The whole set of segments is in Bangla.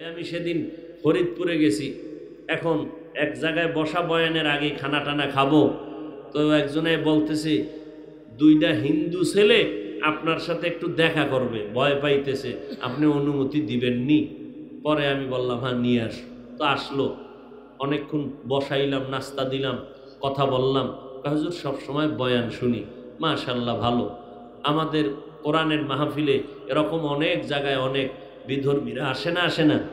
আমি সেদিন ফরিদপুরে গেছি, এখন এক জায়গায় বসা বয়ানের আগে খানা টানা খাবো, তো একজনে বলতেছে দুইটা হিন্দু ছেলে আপনার সাথে একটু দেখা করবে, ভয় পাইতেছে, আপনি অনুমতি দিবেননি? পরে আমি বললাম হ্যাঁ নিয়ে আস। তো আসলো, অনেকক্ষণ বসাইলাম, নাস্তা দিলাম, কথা বললাম। হুজুর সবসময় বয়ান শুনি, মাশাআল্লাহ ভালো। আমাদের কোরআনের মাহফিলে এরকম অনেক জায়গায় অনেক বিধর্মীরা আসে না, আসে না?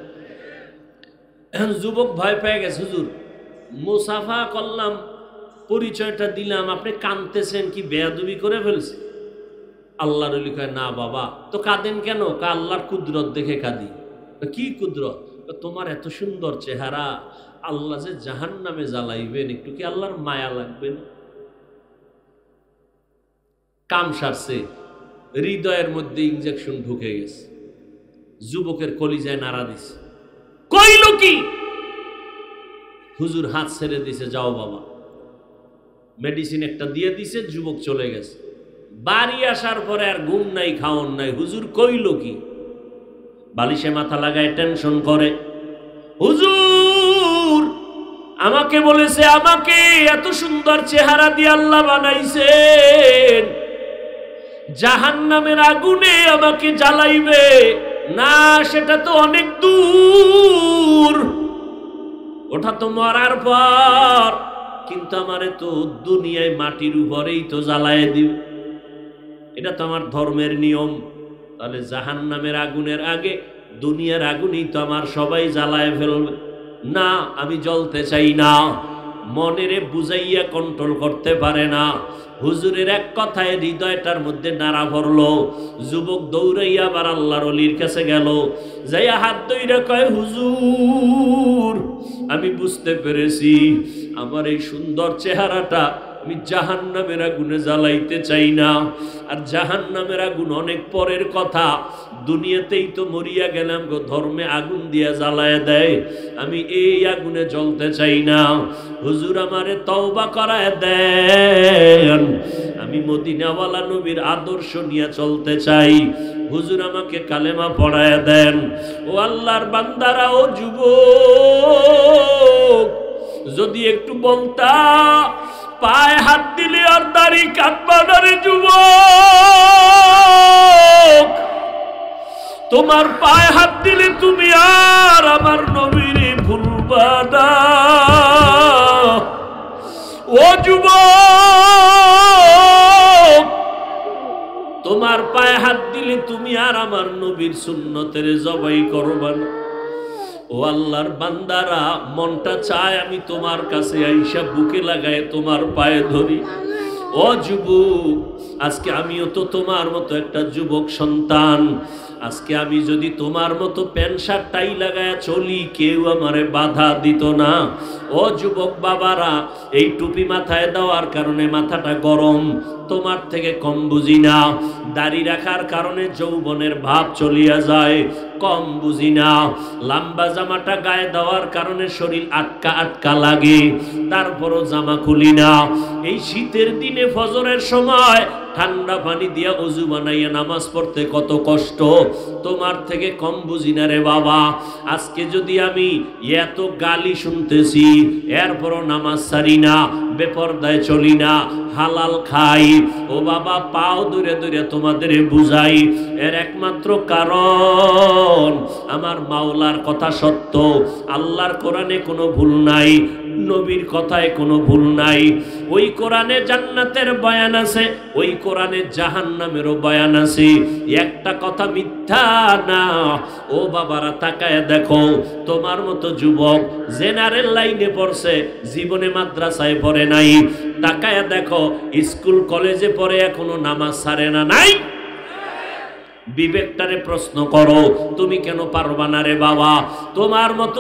যুবক ভয় পেয়ে গেছে, হুজুর মুসাফা করলাম, পরিচয়টা দিলাম, আপনি কাঁদতেছেন কি বেয়াদবি করে ফেলছে? আল্লাহর ওলি কয় না বাবা। তো কাঁদেন কেন? আল্লাহর কুদরত দেখে কাঁদি। কি কুদরত? তোমার এত সুন্দর চেহারা, আল্লাহ যে জাহান্নামে জ্বালাইবেন, একটু কি আল্লাহর মায়া লাগবে না? কাম সারছে, হৃদয়ের মধ্যে ইনজেকশন ঢুকে গেছে, যুবকের কলিজায় নাড়া দিছে। কইল কি? হুজুর হাত ছেড়ে দিছে, যাও বাবা। মেডিসিন একটা দিয়ে দিছে, যুবক চলে গেছে। বাড়ি আসার পরে আর ঘুম নাই, খাওন নাই। হুজুর কইল কি? বালিশে মাথা লাগায় টেনশন করে, হুজুর আমাকে বলেছে আমাকে এত সুন্দর চেহারা দিয়ে আল্লাহ বানাইছেন, জাহান্নামের আগুনে আমাকে জ্বালাইবে না, সেটা তো অনেক দূর, ওটা তো মরার পর, কিন্তু আমারে তো দুনিয়ায় মাটির উপরেই তো জ্বালায় দিবে, এটা তো আমার ধর্মের নিয়ম। তাহলে জাহান্নামের আগুনের আগে দুনিয়ার আগুনই তো আমার সবাই জ্বালায় ফেলবে। না, আমি জ্বলতে চাই না। মনেরে বুঝাইয়া কন্ট্রোল করতে পারে না। হুজুরের এক কথায় হৃদয়টার মধ্যে নাড়া ভরলো। যুবক দৌড়াইয়া আবার আল্লাহর ওলির কাছে গেল, যাইয়া হাত ধইরা কয়, হুজুর আমি বুঝতে পেরেছি আমার এই সুন্দর চেহারাটা আমি জাহান্নামের আগুনে জ্বালাইতে চাই না। আর জাহান্নামের আগুন অনেক পরের কথা, দুনিয়াতেই তো মরিয়া গেলাম গো, ধর্মে আগুন দিয়া জ্বালায় দেয়, আমি এই আগুনে জ্বলতে চাই না। হুজুর আমারে তওবা করায় দেন, আমি মদিনাওয়ালা নবীর আদর্শ নিয়ে চলতে চাই, হুজুর আমাকে কালেমা পড়ায় দেন। ও আল্লাহর বান্দারা, ও যুবক যদি একটু বলতা, পায়ে হাত দিলে আর দাড়ি কাটবা না রে যুবক, তোমার পায়ে হাত দিলে তুমি আর আমার নবীরে ভুলবা না। ও যুবক, তোমার পায়ে হাত দিলে তুমি আর আমার নবীর সুন্নতের জবাই করবা না। ও আল্লাহর বান্দারা, মনটা চায় আমি তোমার কাছে আইসা বুকে লাগায় তোমার পায়ে ধরি। ও যুবক, আজকে আমিও তো তোমার মতো একটা যুবক সন্তান, আজকে আমি যদি তোমার মতো প্যান্ট শার্ট টাই লাগায় চলি, কেউ আমারে বাধা দিত না। ও যুবক বাবারা, এই টুপি মাথায় দেওয়ার কারণে মাথাটা গরম, তোমার থেকে কম বুঝি না। দাড়ি রাখার কারণে যৌবনের ভাব চলিয়া যায়, কম বুঝি না। লম্বা জামাটা গায়ে দেওয়ার কারণে শরীর আটকা আটকা লাগে, তারপরও জামা খুলি না। এই শীতের দিনে ফজরের সময় ঠান্ডা পানি দিয়া ওযু বানাইয়া নামাজ পড়তে কত কষ্ট, তোমার থেকে কম বুঝি না রে বাবা। আজকে যদি আমি এত গালি শুনতেছি, এরপরও নামাজ ছাড়ি না, বেপরদায় চলি না, হালাল খাই, ও বাবা পাও দূরে দূরে তোমাদের বুঝাই, এর একমাত্র কারণ আমার মাওলার কথা সত্য, আল্লাহর কোরআনে কোনো ভুল নাই, নবীর কথায় কোনো ভুল নাই। ওই কোরআনে জান্নাতের বয়ান আছে, ওই কোরআনে জাহান্নামেরও বয়ান আছে, একটা কথা মিথ্যা না। ও বাবারা তাকায় দেখো, তোমার মতো যুবক জেনারেল লাইনে পড়ছে, জীবনে মাদ্রাসায় পড়ে নাই, তাকায় দেখো স্কুল কলেজে পড়ে এখনো নামাজ ছাড়ে না, নাই? বিবেকটারে প্রশ্ন করো, তুমি কেন পারবা না রে বাবা? তোমার মতো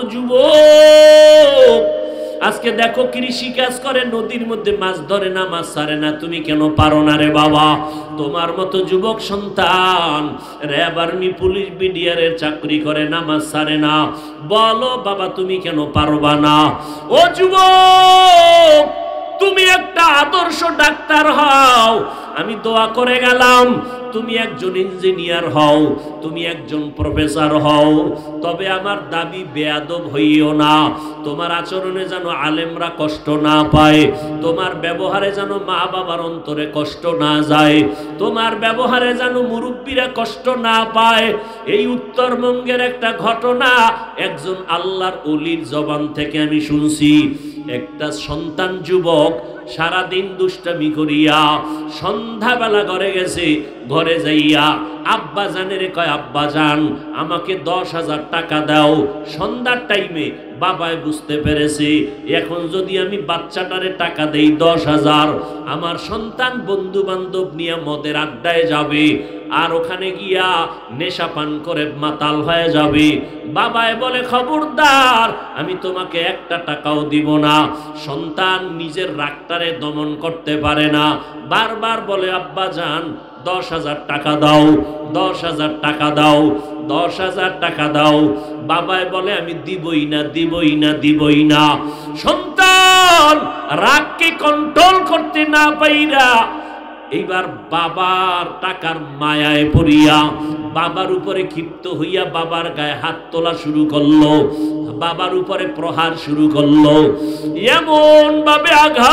যুবক আজকে দেখো কৃষি কাজ করে, নদীর মধ্যে মাছ ধরে না, মাছ ছাড়ে না, তুমি কেন পারো না রে বাবা? তোমার মতো যুবক সন্তান র্যাব আর্মি পুলিশ বিডিআরের চাকরি করে, নামাজ ছাড়ে না, বলো বাবা তুমি কেন পারবা না? ও যুবক, তুমি একটা আদর্শ ডাক্তার হও, আমি দোয়া করে গেলাম তুমি একজন ইঞ্জিনিয়ার হও, তুমি একজন প্রফেসর হও, তবে আমার দাবি বেয়াদব হইও না। তোমার আচরণে যেন আলেমরা কষ্ট না পায়, তোমার ব্যবহারে যেন মা বাবার অন্তরে কষ্ট না যায়, তোমার ব্যবহারে যেন মুরব্বীরা কষ্ট না পায়। এই উত্তরবঙ্গের একটা ঘটনা একজন আল্লাহর ওলির জবান থেকে আমি শুনছি। একটা সন্তান যুবক সারাদিন দুষ্টামি করিয়া সন্ধ্যাবেলা ঘরে গেছে, ঘরে যাইয়া আব্বা জানের কয়, আব্বা জান আমাকে 10,000 টাকা দাও। সন্ধ্যার টাইমে বাবাই বুঝতে পেরেছে এখন যদি আমি বাচ্চাটারে টাকা দেই 10,000, আমার সন্তান বন্ধু বান্ধব নিয়ে মদের আড্ডায় যাবে, আর ওখানে গিয়া নেশা পান করে মাতাল হয়ে যাবে। বাবাই বলে, খবরদার, আমি তোমাকে একটা টাকাও দিব না। সন্তান নিজের রাগটারে দমন করতে পারে না, বারবার বলে, আব্বা জান 10,000 টাকা দাও, 10,000 টাকা দাও, 10,000 টাকা দাও। বাবাই বলে, আমি দিবই না, দিবই না, দিবই না। সন্তান রাগকে কন্ট্রোল করতে না পাইরা এইবার বাবার টাকার মায়ায় পড়িয়া বাবার উপরে ক্ষিপ্ত হইয়া বাবার গায়ে হাত তোলা শুরু করলো, বাবার উপরে প্রহার শুরু করলো। এমন ভাবে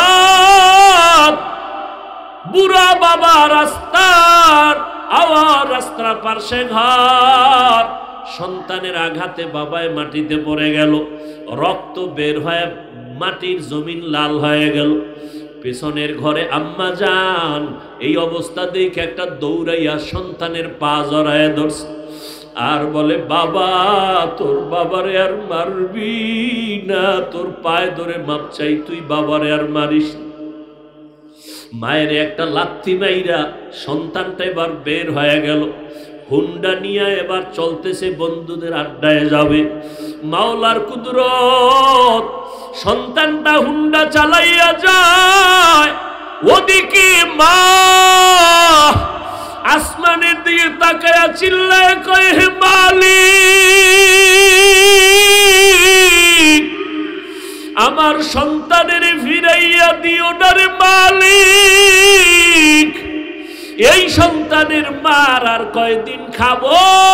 আঘাত, বুড়া বাবা রাস্তার আওয়ার, রাস্তার পাশে ঘর, সন্তানের আঘাতে বাবায় মাটিতে পড়ে গেল, রক্ত বের হয়ে মাটির জমিন লাল হয়ে গেল। পেছনের ঘরে আম্মা যান এই অবস্থা দেখে একটা দৌড়াইয়া সন্তানের পা জড়ায় ধরছে আর বলে, বাবা তোর বাবারে আর মারবি না, তোর পায়ে ধরে মাপ চাই, তুই বাবারে আর মারিস। মায়ের একটা লাথি মাইরা সন্তানটা এবার বের হয়ে গেল, হুন্ডা নিয়ে এবার চলতেছে বন্ধুদের আড্ডায় যাবে। মাওলার কুদরত, সন্তানটা হুন্ডা চালাইয়া যায়, ওদিকে মা আসমানের দিকে তাকায়া চিল্লায় কয়, হে মালিক, আমার সন্তানের ফিরাইয়া দিও না রে মালিক, এই সন্তানের মার আর কয়দিন খাবো,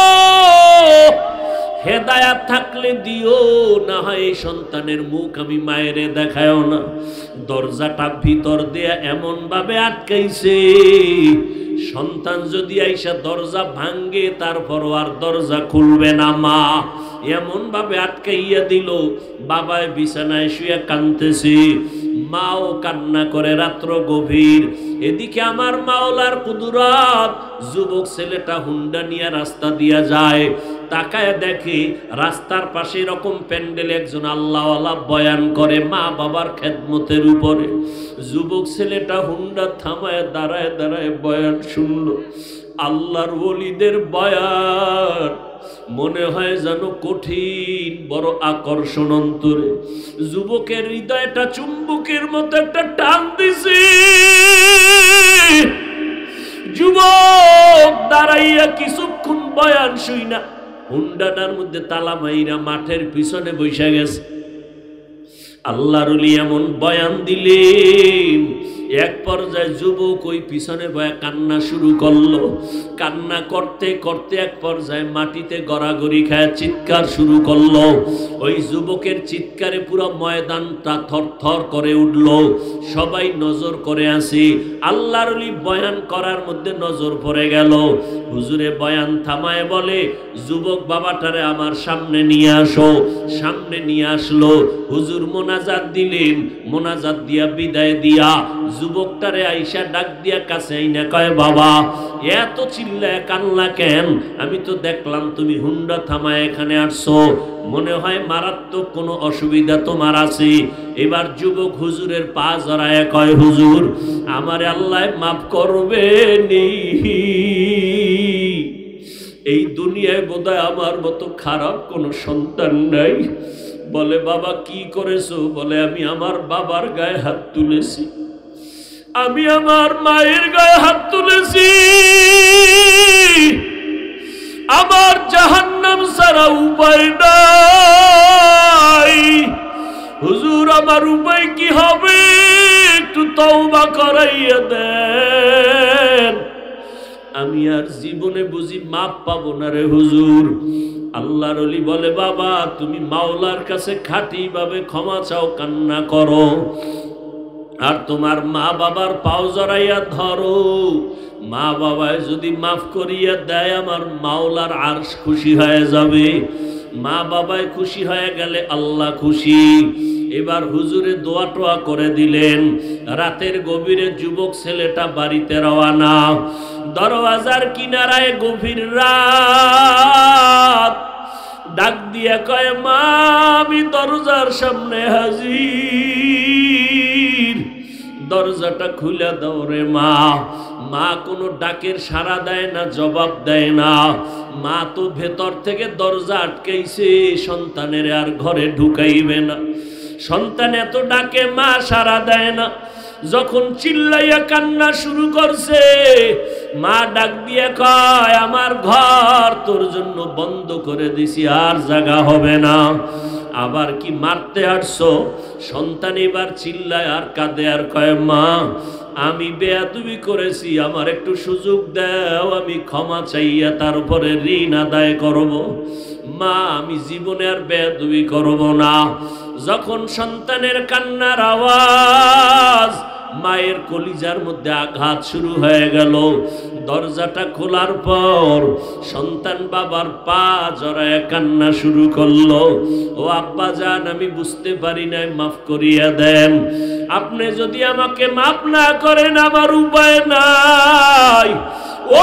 হেদায়াত থাকলে দিও, না হয় এই সন্তানের মুখ আমি মায়েরে দেখায়ও না। দরজাটা ভিতর দিয়ে এমন ভাবে আটকাইছে, সন্তান যদি আইসা দরজা ভাঙ্গে তারপরও আর দরজা খুলবে না মা, এমন ভাবে আটকাইয়া দিল। বাবায় বিছানায় শুয়ে কাঁদতেছে, মাও কান্না করে, রাত্র গভীর। এদিকে আমার মাওলার কুদরত, যুবক ছেলেটা হুন্ডা নিয়ে রাস্তা দিয়া যায়, তাকায় দেখে রাস্তার পাশে এরকম প্যান্ডেলে একজন আল্লাহওয়ালা বয়ান করে মা বাবার খেদমতের উপরে। যুবক ছেলেটা হুন্ডা থামায় দাঁড়ায় দাঁড়ায় বয়ান শুনল, আল্লাহর ওলিদের বয়ান। মনে হয় যেন কঠিন, বড় আকর্ষণ অন্তরে। যুবকের হৃদয়টা চুম্বকের মতো একটা টান দিছে। যুবক দাঁড়াইয়া কিছুক্ষণ বয়ান শুই না, হুন্ডাটার মধ্যে তালা মাইরা মাঠের পিছনে বৈশা গেছে। আল্লাহর ওলি এমন বয়ান দিলেন, এক পর্যায়ে যুবক ওই পিছনে বয়া কান্না শুরু করলো। কান্না করতে করতে এক পর্যায়ে মাটিতে গড়াগড়ি খায় চিৎকার শুরু করলো। ওই যুবকের চিৎকারে পুরো ময়দানটা থরথর করে উঠল। সবাই নজর করে আসে। আল্লাহর ওলি বয়ান করার মধ্যে নজর পড়ে গেল। হুজুরে বয়ান থামায় বলে, যুবক বাবাটারে আমার সামনে নিয়ে আসো। সামনে নিয়ে আসলো। হুজুর মোনাজাত দিলেন, মোনাজাত দিয়া বিদায় দিয়া যুবকটারে আইসা ডাক দিয়া কাছে আইনা কয়, বাবা এত চিল্লায় কান্না কেন? আমি তো দেখলাম তুমি হুন্ডা থামায় এখানে আসছো, মনে হয় মারাত্মক কোনো অসুবিধা তোমার আছে। এবার যুবক হুজুরের পা জড়ায় কয়, হুজুর আমারে আল্লাহ মাফ করবেনি, এই দুনিয়ায় বোধহয় আমার মতো খারাপ কোনো সন্তান নাই। বলে, বাবা কি করেছো? বলে, আমি আমার বাবার গায়ে হাত তুলেছি, আমি আমার মায়ের গায়ে হাত তুলেছি, আমার জাহান্নাম ছাড়া উপায় নাই। হুজুর আমার উপায় কি হবে? একটু তওবা করাইয়া দেন। আমি আর জীবনে বুঝি মাপ পাবো না রে হুজুর। আল্লাহর ওলি বলে, বাবা তুমি মাওলার কাছে খাঁটি ভাবে ক্ষমা চাও, কান্না করো, আর তোমার মা বাবার পাও জড়াইয়া ধরো। মা বাবায় যদি মাফ করিয়া দেয় আমার মাওলার আরশ খুশি হয়ে যাবে। মা বাবায় খুশি হয়ে গেলে আল্লাহ খুশি। এবার হুজুরে দোয়া টোয়া করে দিলেন। রাতের গভীরে যুবক ছেলেটা বাড়িতে রওয়ানা। দরওয়াজার কিনারায় গভীর রাত, ডাক দিয়া কয়, মা আমি দরজার সামনে হাজির, দরজাটা খুলে দাও রে মা। মা কোনো ডাকের সাড়া দেয় না, জবাব দেয় না। মা তো ভেতর থেকে দরজা আটকাইছে, সন্তানের আর ঘরে ঢুকাইবে না। সন্তান এত ডাকে, মা সাড়া দেয় না। যখন চিল্লাইয়া কান্না শুরু করছে, মা ডাক দিয়ে কয়, আমার ঘর তোর জন্য বন্ধ করে দিছি, আর জায়গা হবে না। আবার কি মারতে আসছো? সন্তান এবার চিল্লায় আর কাঁদে আর কয়, মা আমি বেয়াদবি করেছি, আমার একটু সুযোগ দাও, আমি ক্ষমা চাইয়া তারপরে ঋণ আদায় করব। মা আমি জীবনে আর বেয়াদবি করব না। যখন সন্তানের কান্নার আওয়াজ, মায়ের কলিজার মধ্যে আঘাত শুরু হয়ে গেল। দরজাটা খোলার পর সন্তান বাবার পা জড়ায় কান্না শুরু করলো। ও আব্বা জান, আমি বুঝতে পারি নাই, মাফ করিয়া দেন। আপনি যদি আমাকে মাফ না করেন আমার উপায় নাই। ও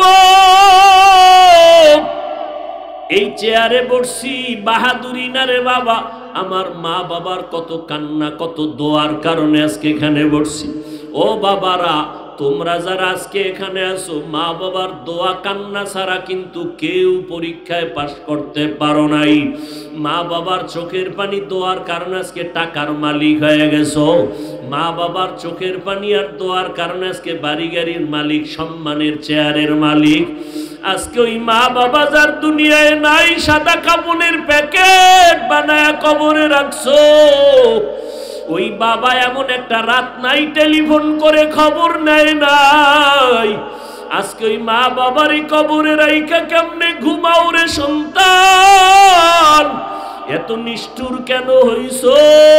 যুবক, এই চেয়ারে বসছি বাহাদুরি না রে বাবা। আমার মা বাবার কত কান্না, কত দোয়ার কারণে আজকে এখানে বসছি। ও বাবারা, তোমরা যারা আজকে এখানে আসো, মা বাবার দোয়া কান্না ছাড়া কিন্তু কেউ পরীক্ষায় পাশ করতে পারো নাই। মা বাবার চোখের পানি দোয়ার কারণে আজকে টাকার মালিক হয়ে গেছো। মা বাবার চোখের পানি আর দোয়ার কারণে আজকে বাড়ি গাড়ির মালিক, সম্মানের চেয়ারের মালিক। আজকে ওই মা বাবা যার দুনিয়ায় নাই, সাদা কাপড়ের প্যাকেট বানায়া কবরে রাখছো। ওই বাবা এমন একটা রাত নাই টেলিফোন করে খবর নেয় নাই। আজকে ওই মা বাবার এই কবরে রাইখা কেমনে ঘুমাও রে সন্তান? এত নিষ্ঠুর কেন হইছো?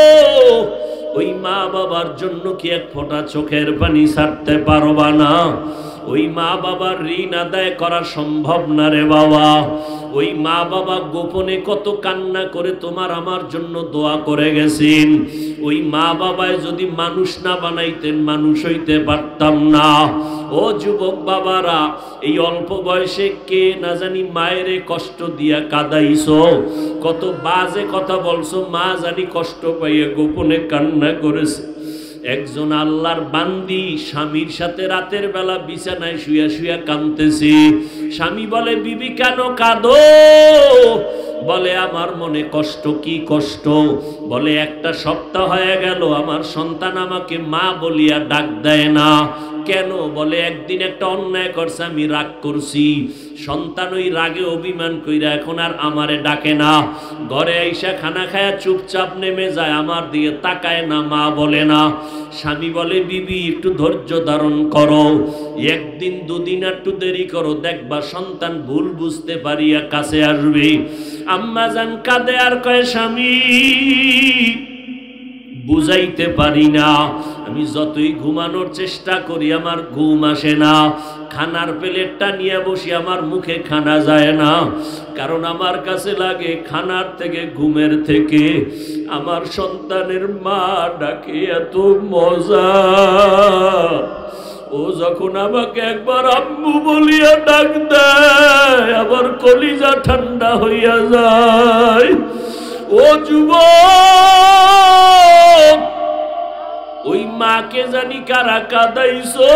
ওই মা বাবার জন্য কি এক ফোঁটা চোখের পানি ছাড়তে পারবা না? ওই মা বাবার ঋণ আদায় করা সম্ভব না রে বাবা। ওই মা বাবা গোপনে কত কান্না করে তোমার আমার জন্য দোয়া করে গেছেন। ওই মা বাবায় যদি মানুষ না বানাইতেন, মানুষ হইতে পারতাম না। ও যুবক বাবারা, এই অল্প বয়সে কে না জানি মায়েরে কষ্ট দিয়া কাঁদাইছো, কত বাজে কথা বলছো, মা জানি কষ্ট পাইয়া গোপনে কান্না করেছে। একজন আল্লাহর বান্দি স্বামীর সাথে রাতের বেলা বিছানায় শুয়া শুয়া কাঁদতেছে। স্বামী বলে, বিবি কেন কাঁদো? বলে, আমার মনে কষ্ট। কি কষ্ট? বলে, একটা সপ্তাহ হয়ে গেল আমার সন্তান আমাকে মা বলিয়া ডাক দেয় না। কেন? বলে, একদিন একটা অন্যায় করছে, আমি রাগ করছি। সন্তান ওই রাগে অভিমান কইরা এখন আর আমারে ডাকে না। ঘরে আইসা খানা খায়া চুপচাপ নেমে যায়, আমার দিকে তাকায় না, মা বলে না। স্বামী বলে, বিবি একটু ধৈর্য ধারণ করো, একদিন দুদিন একটু দেরি করো, দেখবা সন্তান ভুল বুঝতে পারিয়া কাছে আসবে। আম্মা জান কাঁদে আর কয়, স্বামী বুঝাইতে পারি না, আমি যতই ঘুমানোর চেষ্টা করি আমার ঘুম আসে না। খানার প্লেটটা নিয়ে বসি, আমার মুখে খানা যায় না, কারণ আমার কাছে লাগে খানার থেকে, ঘুমের থেকে আমার সন্তানের মা ডাকে এত মজা। ও যখন আমাকে একবার আম্মু বলিয়া ডাক দেয়, আবার কলিজা ঠান্ডা হইয়া যায়। ও যুবক, ওই মাকে জানি কারা কাঁদাইছো।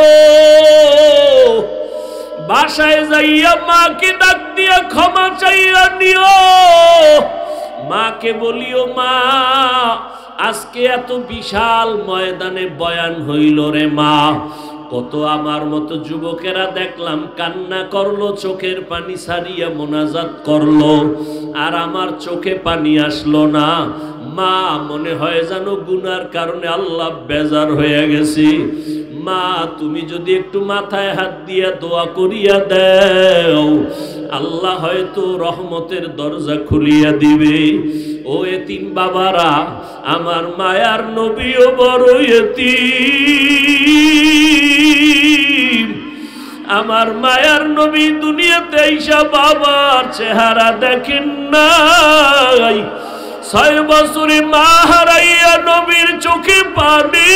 বাসায় যাইয়া মাকে ডাক দিয়া ক্ষমা চাইয়া নিও। মাকে বলিও, মা আজকে এত বিশাল ময়দানে বয়ান হইল রে মা, কত আমার মতো যুবকেরা দেখলাম কান্না করলো, চোখের পানি ছাড়িয়া মোনাজাত করলো, আর আমার চোখে পানি আসলো না। মা, মনে হয় যেন গুনার কারণে আল্লাহ বেজার হয়ে গেছি। মা, তুমি যদি একটু মাথায় হাত দিয়া দোয়া করিয়া দাও, আল্লাহ হয়তো রহমতের দরজা খুলিয়া দিবে। ও এতিম বাবারা, আমার মায়ার নবীও বড় এতিম। আমার মায়ার নবী দুনিয়াতে আইসা বাবার চেহারা দেখেন নাই। 6 বছরে মা হারাইয়া নবীর চোখে পানি।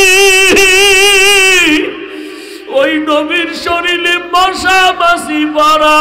ওই নবীর শরীরে মশা মাছি পড়া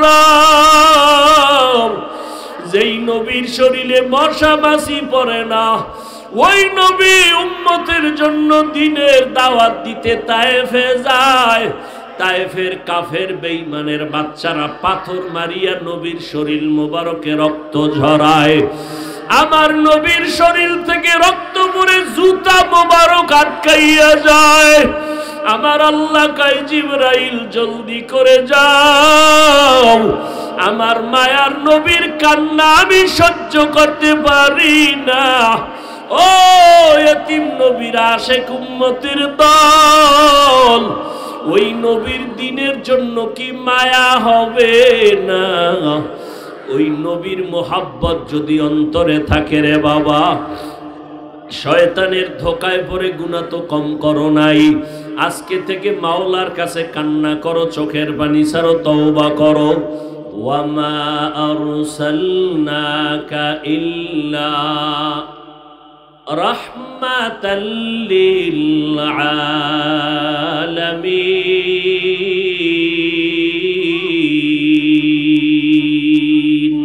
হারাম। যেই নবীর শরীরে মশা মাছি পড়ে না, ওই নবী উম্মতের জন্য দিনের দাওয়াত দিতে তায়েফে যায়। তায়েফের কাফের বেঈমানের বাচ্চারা পাথর মারিয়া নবীর শরীর মোবারকে রক্ত ঝরায়। আমার নবীর শরীর থেকে রক্ত পড়ে জুতা মোবারক আটকাইয়া যায়। আমার আল্লাহ কয়, জিবরাইল জলদি করে যাও, আমার মায়ার নবীর কান্না আমি সহ্য করতে পারি না। ও এতিম নবীর আশেক উম্মতের দল, ওই নবীর দিনের জন্য কি মায়া হবে না? ওই নবীর মোহাব্বত যদি অন্তরে থাকে রে বাবা, শয়তানের ধোকায় পড়ে গুনাহ তো কম করো নাই। আজকে থেকে মাওলার কাছে কান্না করো, চোখের পানি ছাড়ো, তওবা করো। ওয়ামা আরসালনাকা ইল্লা রাহমাতাল লিল আলামিন।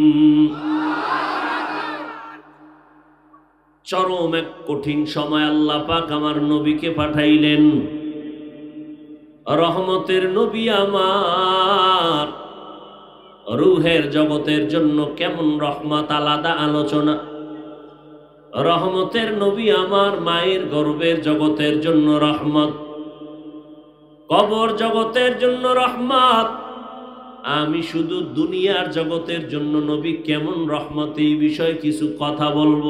চরম এক কঠিন সময় আল্লাহ পাক আমার নবীকে পাঠাইলেন। রহমতের নবী আমার, রূহের জগতের জন্য কেমন রহমত, আলাদা আলোচনা। রহমতের নবী আমার, মায়ের গর্ভের জগতের জন্য রহমত, কবর জগতের জন্য রহমত। আমি শুধু দুনিয়ার জগতের জন্য নবী কেমন রহমত, এই বিষয়ে কিছু কথা বলবো।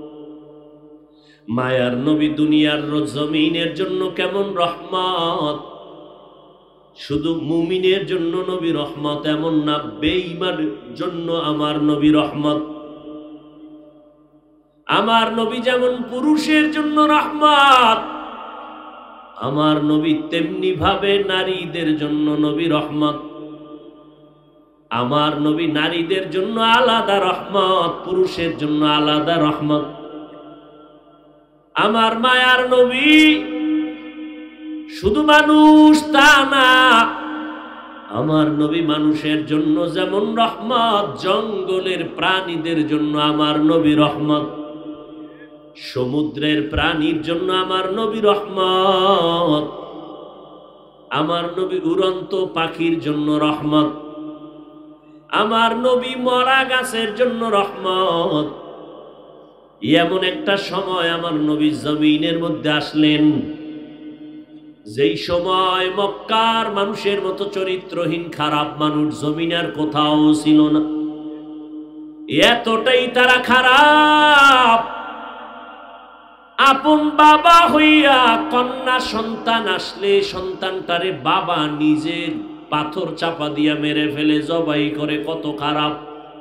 মায়ার নবী দুনিয়ার জমিনের জন্য কেমন রহমত, শুধু মুমিনের জন্য নবী রহমত এমন না, বেঈমানের জন্য আমার নবী রহমত। আমার নবী যেমন পুরুষের জন্য রহমত, আমার নবী তেমনি ভাবে নারীদের জন্য নবী রহমত। আমার নবী নারীদের জন্য আলাদা রহমত, পুরুষের জন্য আলাদা রহমত। আমার মায়ার নবী শুধু মানুষ তা না, আমার নবী মানুষের জন্য যেমন রহমত, জঙ্গলের প্রাণীদের জন্য আমার নবী রহমত, সমুদ্রের প্রাণীর জন্য আমার নবী রহমত, আমার নবী উড়ন্ত পাখির জন্য রহমত, আমার নবী মরা গাছের জন্য রহমত। এমন একটা সময় আমার নবী জমিনের মধ্যে আসলেন, যেই সময় মক্কার মানুষের মতো চরিত্রহীন খারাপ মানুষ জমিনের কোথাও ছিল না। এতটাই তারা খারাপ, আপন বাবা হইয়া কন্যা সন্তান আসলে সন্তানটারে বাবা নিজের পাথর চাপা দিয়া মেরে ফেলে, জবাই করে। কত খারাপ।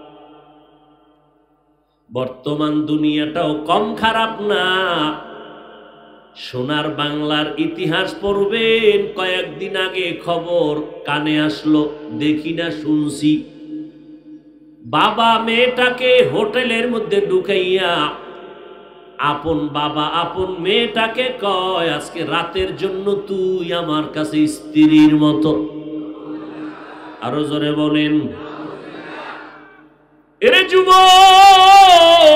বর্তমান দুনিয়াটাও কম খারাপ না। সোনার বাংলার ইতিহাস পড়বেন, কয়েকদিন আগে খবর কানে আসলো, দেখি না শুনছি, বাবা মেয়েটাকে হোটেলের মধ্যে ঢুকাইয়া আপন বাবা আপন মেয়েটাকে কয়, আজকে রাতের জন্য তুই আমার কাছে স্ত্রীর মতো। আরো জোরে বলেন। এরে যুবক,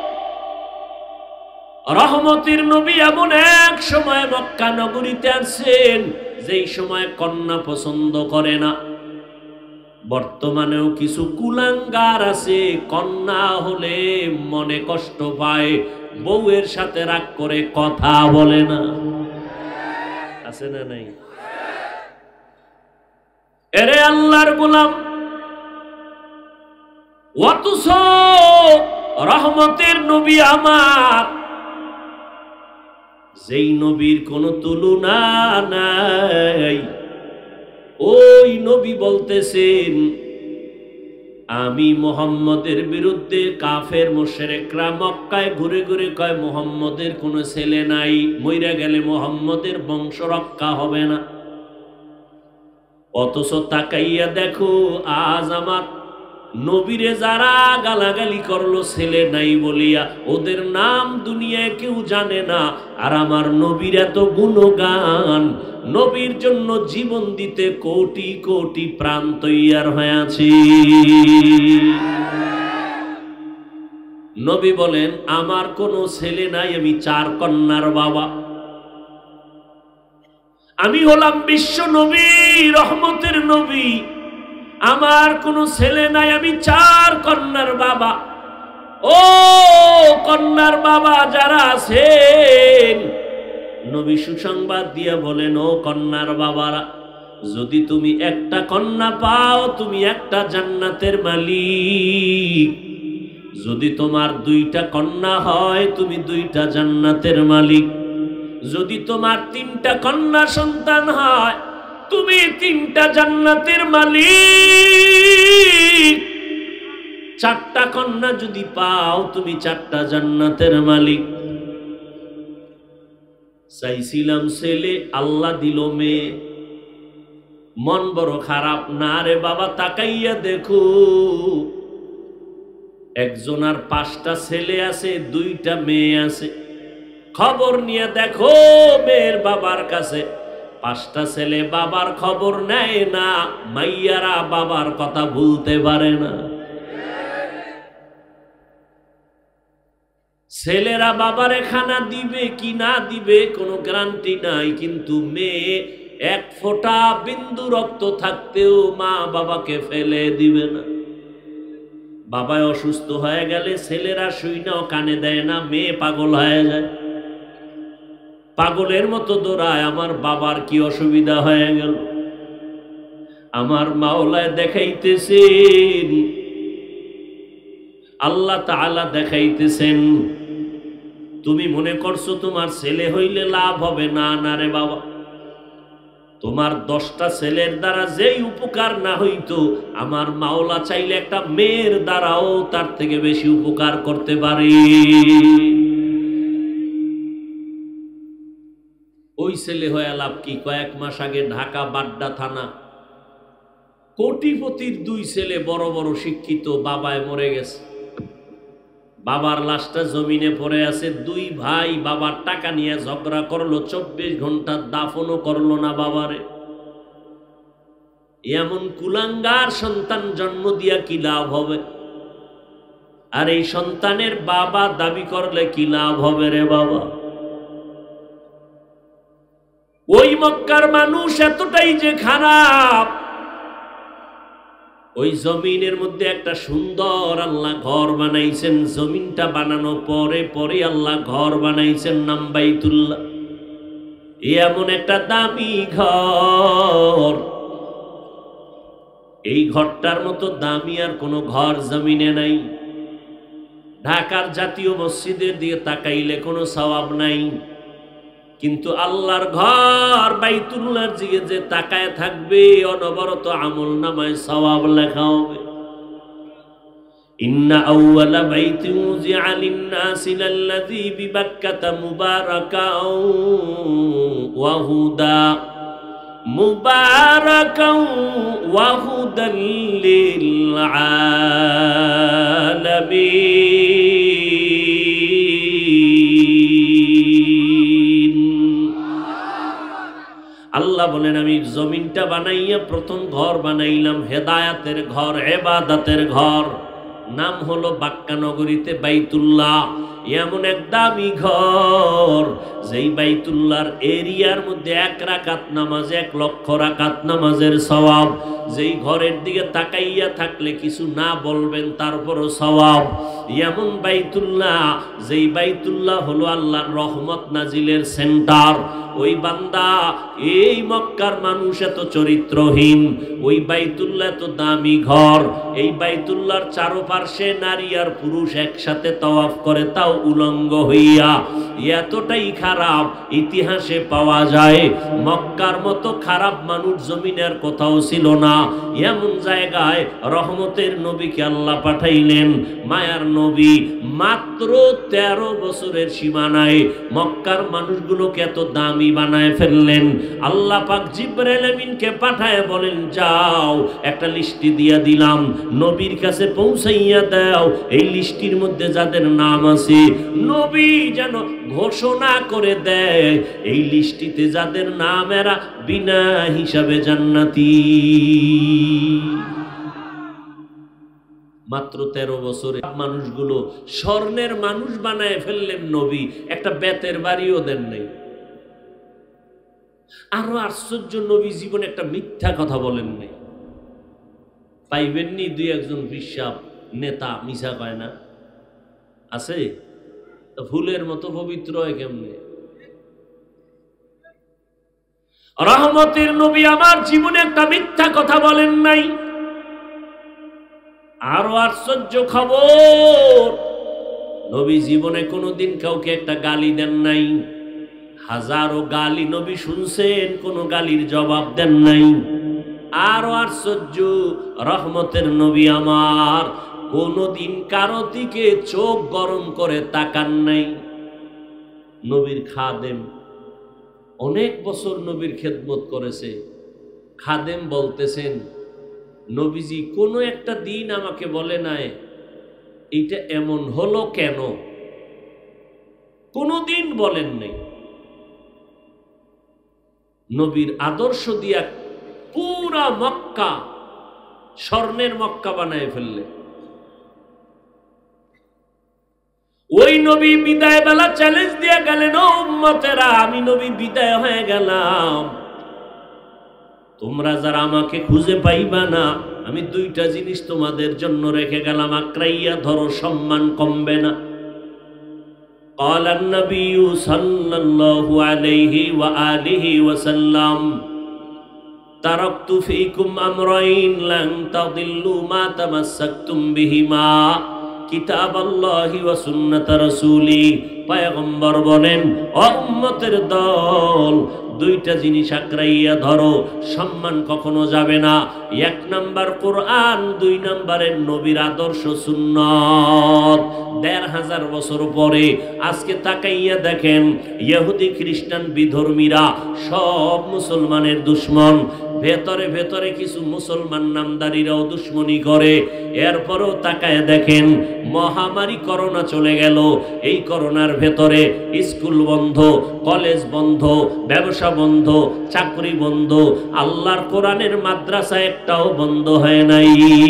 রহমতের নবী এমন এক সময় মক্কা নগরীতে আসেন, যেই সময় কন্যা পছন্দ করে না। বর্তমানেও কিছু কুলাঙ্গার আছে, কন্যা হলে মনে কষ্ট পায়, বউয়ের সাথে রাগ করে কথা বলে না। আছে না নাই? এরে আল্লাহর গোলাম, অথচ রহমতের নবী আমার, যেই নবীর কোনো তুলনা নাই, ওই নবী বলতেছেন আমি মুহাম্মদের বিরুদ্ধে কাফের মুশরিকরা মক্কায় ঘুরে ঘুরে কয় মুহাম্মদের কোনো ছেলে নাই, মইরা গেলে মুহাম্মদের বংশ রক্ষা হবে না। অথচ তাকাইয়া দেখো আজ আমার নবীরে যারা গালাগালি করলো ছেলে নাই বলিয়া, ওদের নাম দুনিয়ায় কেউ জানে না। আর আমার নবীর এত গুণগান, নবীর জন্য জীবন দিতে কোটি কোটি প্রাণ তৈয়ার হয়ে আছে। নবী বলেন আমার কোনো ছেলে নাই, আমি 4 কন্যার বাবা। আমি হলাম বিশ্ব নবী, রহমতের নবী, আমার কোনো ছেলে নাই, আমি 4 কন্যার বাবা। ও কন্যার বাবা যারা আছেন, নবী সুসংবাদ দিয়ে বলেন ও কন্যার বাবারা, যদি তুমি একটা কন্যা পাও তুমি একটা জান্নাতের মালিক, যদি তোমার 2টা কন্যা হয় তুমি 2টা জান্নাতের মালিক, যদি তোমার 3টা কন্যা সন্তান হয় তুমি 3টা জান্নাতের মালিক, 4টা কন্যা যদি পাও তুমি 4টা জান্নাতের মালিক। চাইছিলাম ছেলে, আল্লাহ দিল মেয়ে, মন বড় খারাপ। না রে বাবা, তাকাইয়া দেখো একজনের 5টা ছেলে আছে, 2টা মেয়ে আছে। খবর নিয়ে দেখো মেয়ের বাবার কাছে 5টা ছেলে, বাবার খবর নেয় না, মাইয়ারা বাবার কথা ভুলতে পারে না। ছেলেরা বাবারে খানা দিবে কি না দিবে কোনো গ্যারান্টি নাই, কিন্তু মেয়ে 1 ফোঁটা বিন্দু রক্ত থাকতেও মা বাবাকে ফেলে দিবে না। বাবায় অসুস্থ হয়ে গেলে ছেলেরা শুইনাও কানে দেয় না, মেয়ে পাগল হয়ে যায়, পাগলের মতো দৌড়ায়। আমার বাবার কি অসুবিধা হয়ে গেল, আমার মাওলায় দেখাইতেছেন, আল্লাহ তাআলা দেখাইতেছেন। তুমি মনে করছো তোমার ছেলে হইলে লাভ হবে, না না রে বাবা, তোমার 10টা ছেলের দ্বারা যেই উপকার না হইতো, আমার মাওলা চাইলে একটা মেয়ের দ্বারাও তার থেকে বেশি উপকার করতে পারে। ওই ছেলে হয়ে লাভ কি? কয়েক মাস আগে ঢাকা বাড্ডা থানা, কোটিপতির 2 ছেলে, বড় বড় শিক্ষিত, বাবায় মরে গেছে, বাবার লাশটা জমিনে পড়ে আছে। 2 ভাই বাবার টাকা নিয়ে ঝগড়া করলো, 24 ঘন্টা দাফনও করলো না বাবারে। এমন কুলাঙ্গার সন্তান জন্ম দিয়া কি লাভ হবে? আর এই সন্তানের বাবা দাবি করলে কি লাভ হবে রে বাবা? ওই মক্কার মানুষ এতটাই যে খারাপ, ওই জমিনের মধ্যে একটা সুন্দর আল্লাহ ঘর বানাইছেন। জমিনটা বানানো পরে পরে আল্লাহ ঘর বানাইছেন, নাম বাইতুল্লাহ। এমন একটা দামি ঘর, এই ঘরটার মতো দামি আর কোনো ঘর জমিনে নাই। ঢাকার জাতীয় মসজিদের দিকে তাকাইলে কোনো সওয়াব নাই, কিন্তু আল্লাহর ঘর বাইতুল্লাহর দিকে যে তাকায় থাকবে অনবরত আমল নামায় সওয়াব লেখা হবে। ইন্না আউওয়ালা বাইতিন উযিআ লিন-নাসি লাল্লাযী বিবাক্কাতা মুবারাকাও ওয়া হুদা মুবারাকাও ওয়া হুদাল লিল আলামিন। আল্লাহ বলেন আমি জমিনটা বানাইয়া প্রথম ঘর বানাইলাম, হেদায়াতের ঘর, ইবাদতের ঘর, নাম হলো বাক্কা নগরীতে বাইতুল্লাহ। এমন এক দামি ঘর যেই বাইতুল্লাহর এরিয়ার মধ্যে 1 রাকাত নামাজ 1 লক্ষ রাকাত নামাজের সওয়াব। যেই ঘরের দিকে তাকাইয়া থাকলে কিছু না বলবেন তারপরও সওয়াব। এমন বাইতুল্লাহ, যেই বাইতুল্লাহ হলো আল্লাহর রহমত নাজিলের সেন্টার। ওই বান্দা, এই মক্কার মানুষ এত চরিত্রহীন, ওই বাইতুল্লাহ এত দামি ঘর, এই বাইতুল্লাহর চারপাশে নারী আর পুরুষ একসাথে তাওয়াফ করে, তাও উলঙ্গ হইয়া। এতটাই খারাপ ইতিহাসে পাওয়া যায়। মক্কার মতো খারাপ মানুষ জমিনের কোথাও ছিল না। এমন জায়গায় রহমতের নবীকে আল্লাহ পাঠাইলেন। মায়ার নবী মাত্র 13 বছরের সীমানায় মক্কার মানুষগুলোকে এত দামি বানায় ফেললেন। আল্লাহ পাক জিবরাইল আমিনকে পাঠায় বলেন, যাও একটা লিস্টি দিয়া দিলাম, নবীর কাছে পৌঁছাইয়া দাও। এই লিস্টির মধ্যে যাদের নাম আছে, নবী যেন ঘোষণা করে দেয় এই লিস্টিতে যাদের নাম, এরা বিনা হিসাবে জান্নাতি। মাত্র 13 বছরে মানুষগুলো স্বর্ণের মানুষ বানায় ফেললেন নবী, একটা বেতের বাড়িও দেন নাই। আরো আশ্চর্য, নবী জীবনে একটা মিথ্যা কথা বলেন নাই। পাইবেননি 2-1 বিশ্বাস নেতা মিশা কয় না, আছে? ফুলের মতো পবিত্র হয় কেমনে? রহমতের নবী আমার জীবনে একটা মিথ্যা কথা বলেন নাই। আরো আশ্চর্য খবর, নবী জীবনে কোনোদিন কাউকে একটা গালি দেন নাই। হাজারো গালি নবী শুনছেন, কোনো গালির জবাব দেন নাই। আরো আশ্চর্য, রহমতের নবী আমার কোনোদিন কারো দিকে চোখ গরম করে তাকান নাই। নবীর খাদেম অনেক বছর নবীর খেদমত করেছে। খাদেম বলতেছেন, নবীজি কোনো একটা দিন আমাকে বলে নাই এইটা এমন হলো কেন, কোনোদিন বলেন নাই। নবীর আদর্শ দিয়া পুরা মক্কা স্বর্ণের মক্কা বানায় ফেললে। ওই নবী বিদায় বেলা চ্যালেঞ্জ দিয়ে গেলেন, ও উম্মতেরা, আমি নবী বিদায় হয়ে গেলাম, তোমরা যারা আমাকে খুঁজে পাইবা না, আমি 2টা জিনিস তোমাদের জন্য রেখে গেলাম, আঁকড়াইয়া ধরো, সম্মান কমবে না। قال النبي صلى الله عليه وآله وسلم تركت فيكم أمرين لن تضلوا ما تمسكتم بهما কিতাব আল্লাহি ওয়া সুন্নাত রাসূলি। পয়গম্বর বলেন, ও উম্মতের দল, 2টা জিনিস আঁকড়াইয়া ধরো, সম্মান কখনো যাবে না। 1 নাম্বার কোরআন, 2 নাম্বারের নবীর আদর্শ সুন্নাত। 1500 বছর পরে আজকে তাকাইয়া দেখেন, ইহুদি খ্রিস্টান বিধর্মীরা সব মুসলমানের দুশ্মন। ভেতরে ভেতরে কিছু মুসলমান নামদারিরাও দুশ্মনী করে। এরপরেও তাকায় দেখেন, মহামারী করোনা চলে গেল। এই করোনার ভেতরে স্কুল বন্ধ, কলেজ বন্ধ, ব্যবসা বন্ধ, চাকরি বন্ধ, আল্লাহর কোরআনের মাদ্রাসা একটাও বন্ধ হয় নাই।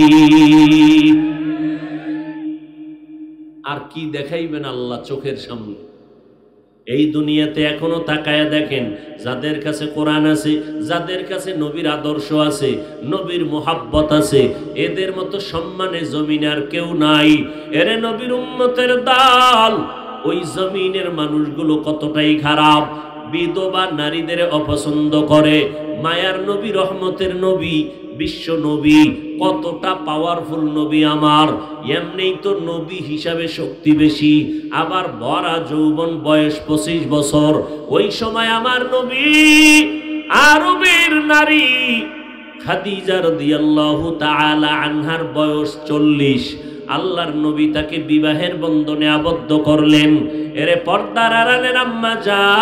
আর কি দেখাইবেন আল্লাহ চোখের সামনে? এই দুনিয়াতে এখনো তাকায়া দেখেন, যাদের কাছে কোরআন আছে, যাদের কাছে নবীর আদর্শ আছে, নবীর মোহাব্বত আছে, এদের মতো সম্মানে জমিনে আর কেউ নাই। এরে নবীর উম্মতের দল, ওই জমিনের মানুষগুলো কতটাই খারাপ, বিধবা নারীদের অপছন্দ করে। মায়ার নবী, রহমতের নবী, বিশ্ব নবী, কতটা পাওয়ারফুল নবী আমার। এমনিই তো নবী হিসাবে শক্তি বেশি, আবার ভরা যৌবন, বয়স 25 বছর। ওই সময় আমার নবী, আরবের নারী খাদিজা রাদিয়াল্লাহু তাআলা আনহার বয়স 40। আল্লাহর নবী তাকে বিবাহের বন্ধনে আবদ্ধ করলেন। এরে পর্দার আড়ালের আম্মা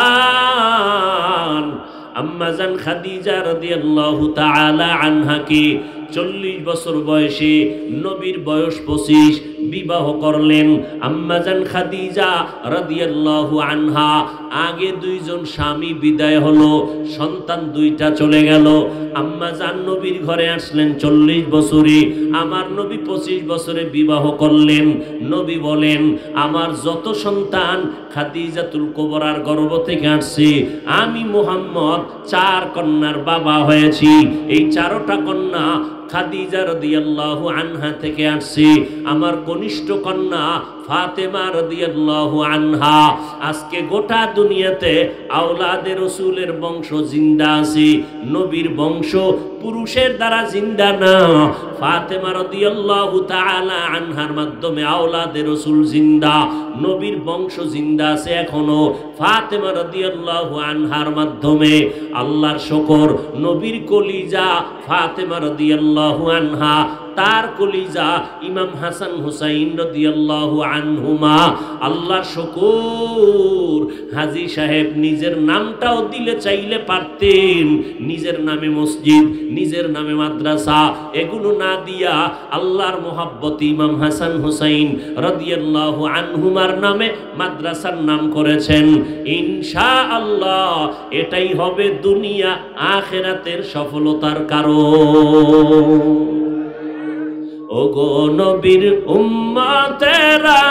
জান খাদিজা রাদিয়াল্লাহু তাআলা আনহাকে 40 বছর বয়সে, নবীর বয়স 25, বিবাহ করলেন। আম্মাজান খাদিজা রাদিয়াল্লাহু আনহা, আগে দুইজন স্বামী বিদায় হলো, সন্তান দুইটা চলে গেল। আম্মাজান নবীর ঘরে আসলেন 40 বছরে, আমার নবী 25 বছরে বিবাহ করলেন। নবী বলেন, আমার যত সন্তান খাদিজাতুল কুবরার গর্ভ থেকে আসছে, আমি মুহাম্মদ 4 কন্যার বাবা হয়েছি। এই 4টা কন্যা খাদিজা রাদিয়াল্লাহু আনহা থেকে আসছে। আমার কনিষ্ঠ কন্যা ফাতেমা রাদিয়াল্লাহু আনহা। আজকে গোটা দুনিয়াতে আওলাদে রাসূলের বংশ জিন্দা আছে, নবীর বংশ পুরুষের দ্বারা জিন্দা না। ফাতেমা রাদিয়াল্লাহু তাআলা আনহার মাধ্যমে আওলাদে রাসূল জিন্দা, নবীর বংশ জিন্দা আছে এখনো ফাতেমা রাদিয়াল্লাহু আনহার মাধ্যমে। আল্লাহর শুকর, নবীর কলিজা ফাতেমা রাদিয়াল্লাহু আনহা, তার কলিজা ইমাম হাসান হুসাইন রাদিয়াল্লাহু আনহুমা। আল্লাহর শুকর, হাজী সাহেব নিজের নামটাও দিলে চাইলে পারতেন, নিজের নামে মসজিদ, নিজের নামে মাদ্রাসা, এগুলো না দিয়া আল্লাহর মোহাব্বতে ইমাম হাসান হুসাইন রাদিয়াল্লাহু আনহুমার নামে মাদ্রাসার নাম করেছেন। ইনশাআল্লাহ এটাই হবে দুনিয়া আখিরাতের সফলতার কারণ। ওগো নবীর উম্মতেরা,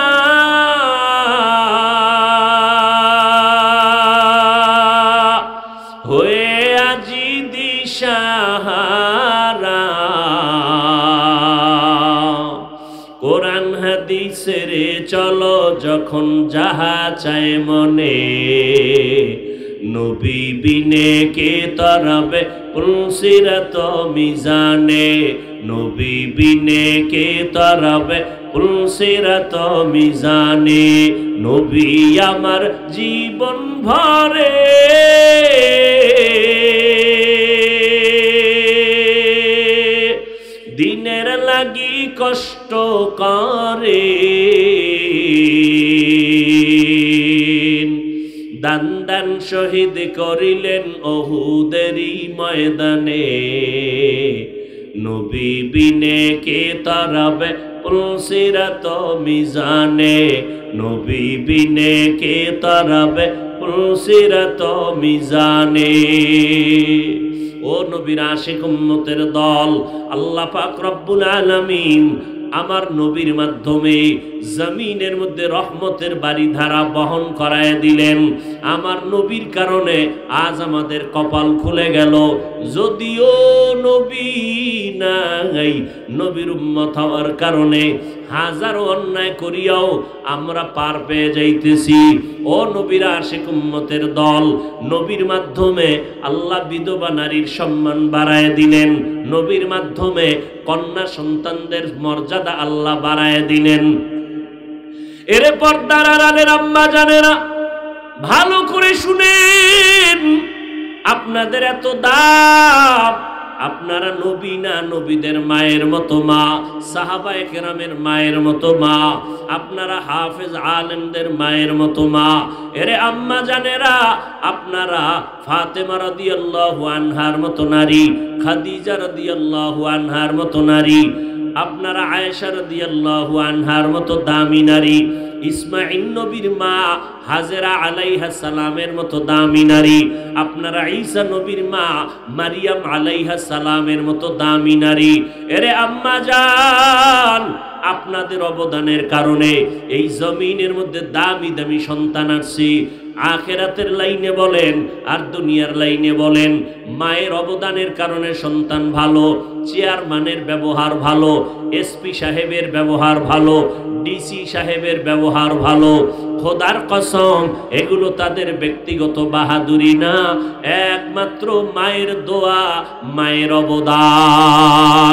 হয়ে আজি দিশাহারা, কোরআন হাদিসের চলো যখন যাহা চায় মনে, নবী বিনে কে তরাবে পুলসিরাত মিজানে, নবী বিনে কে তরাবে পুলসিরাত মিজানে। নবী আমার জীবন ভরে দিনের লাগি কষ্ট করে, দান দান শহীদ করিলেন ওহুদেরই ময়দানে, নবী বিনে কে তরাবে পুলসিরাত মিজানে, নবী বিনে কে তরাবে পুলসিরাত মিজানে। ও নবীর আশিক উম্মতের দল, আল্লাহ পাক রব্বুল আলামিন আমার নবীর মাধ্যমে জমিনের মধ্যে রহমতের বাড়িধারা বহন করায় দিলেন। আমার নবীর কারণে আজ আমাদের কপাল খুলে গেল। যদিও নবী নাই, নবীর উম্মত হওয়ার কারণে হাজারো অন্যায় করিয়াও আমরা পার পেয়ে যাইতেছি। ও নবীর আশিক উম্মতের দল, নবীর মাধ্যমে আল্লাহ বিধবা নারীর সম্মান বাড়ায় দিলেন, নবীর মাধ্যমে কন্যা সন্তানদের মর্যাদা আল্লাহ বাড়ায় দিলেন। এরে পর্দার আড়ালের আম্মা জানেরা, ভালো করে শুনেন, আপনাদের এত দাম, আপনারা নবী না, নবীদের মায়ের মতো মা, সাহাবায়ে কেরামের মায়ের মতো মা, আপনারা হাফেজ আলেমদের মায়ের মতো মা। এরে আম্মা জানেরা, আপনারা ফাতেমা রাদিয়াল্লাহু আনহার মতো নারী, খাদিজা রাদিয়াল্লাহু আনহার মতো নারী, আপনারা আয়েশা রাদিয়াল্লাহু আনহার মতো দামি নারী, ইসমাঈল নবীর মা হাজেরা আলাইহা সালামের মতো দামি নারী, আপনারা ঈসা নবীর মা মারিয়াম আলাইহা সালামের মতো দামি নারী। এরে আম্মা জান, আপনাদের অবদানের কারণে এই জমিনের মধ্যে দামি দামি সন্তান আসছে। আখিরাতের লাইনে বলেন আর দুনিয়ার লাইনে বলেন, মায়ের অবদানের কারণে সন্তান ভালো, চেয়ারম্যানের ব্যবহার ভালো, এসপি সাহেবের ব্যবহার ভালো, ডিসি সাহেবের ব্যবহার ভালো। খোদার কসম, এগুলো তাদের ব্যক্তিগত বাহাদুরি না, একমাত্র মায়ের দোয়া, মায়ের অবদান।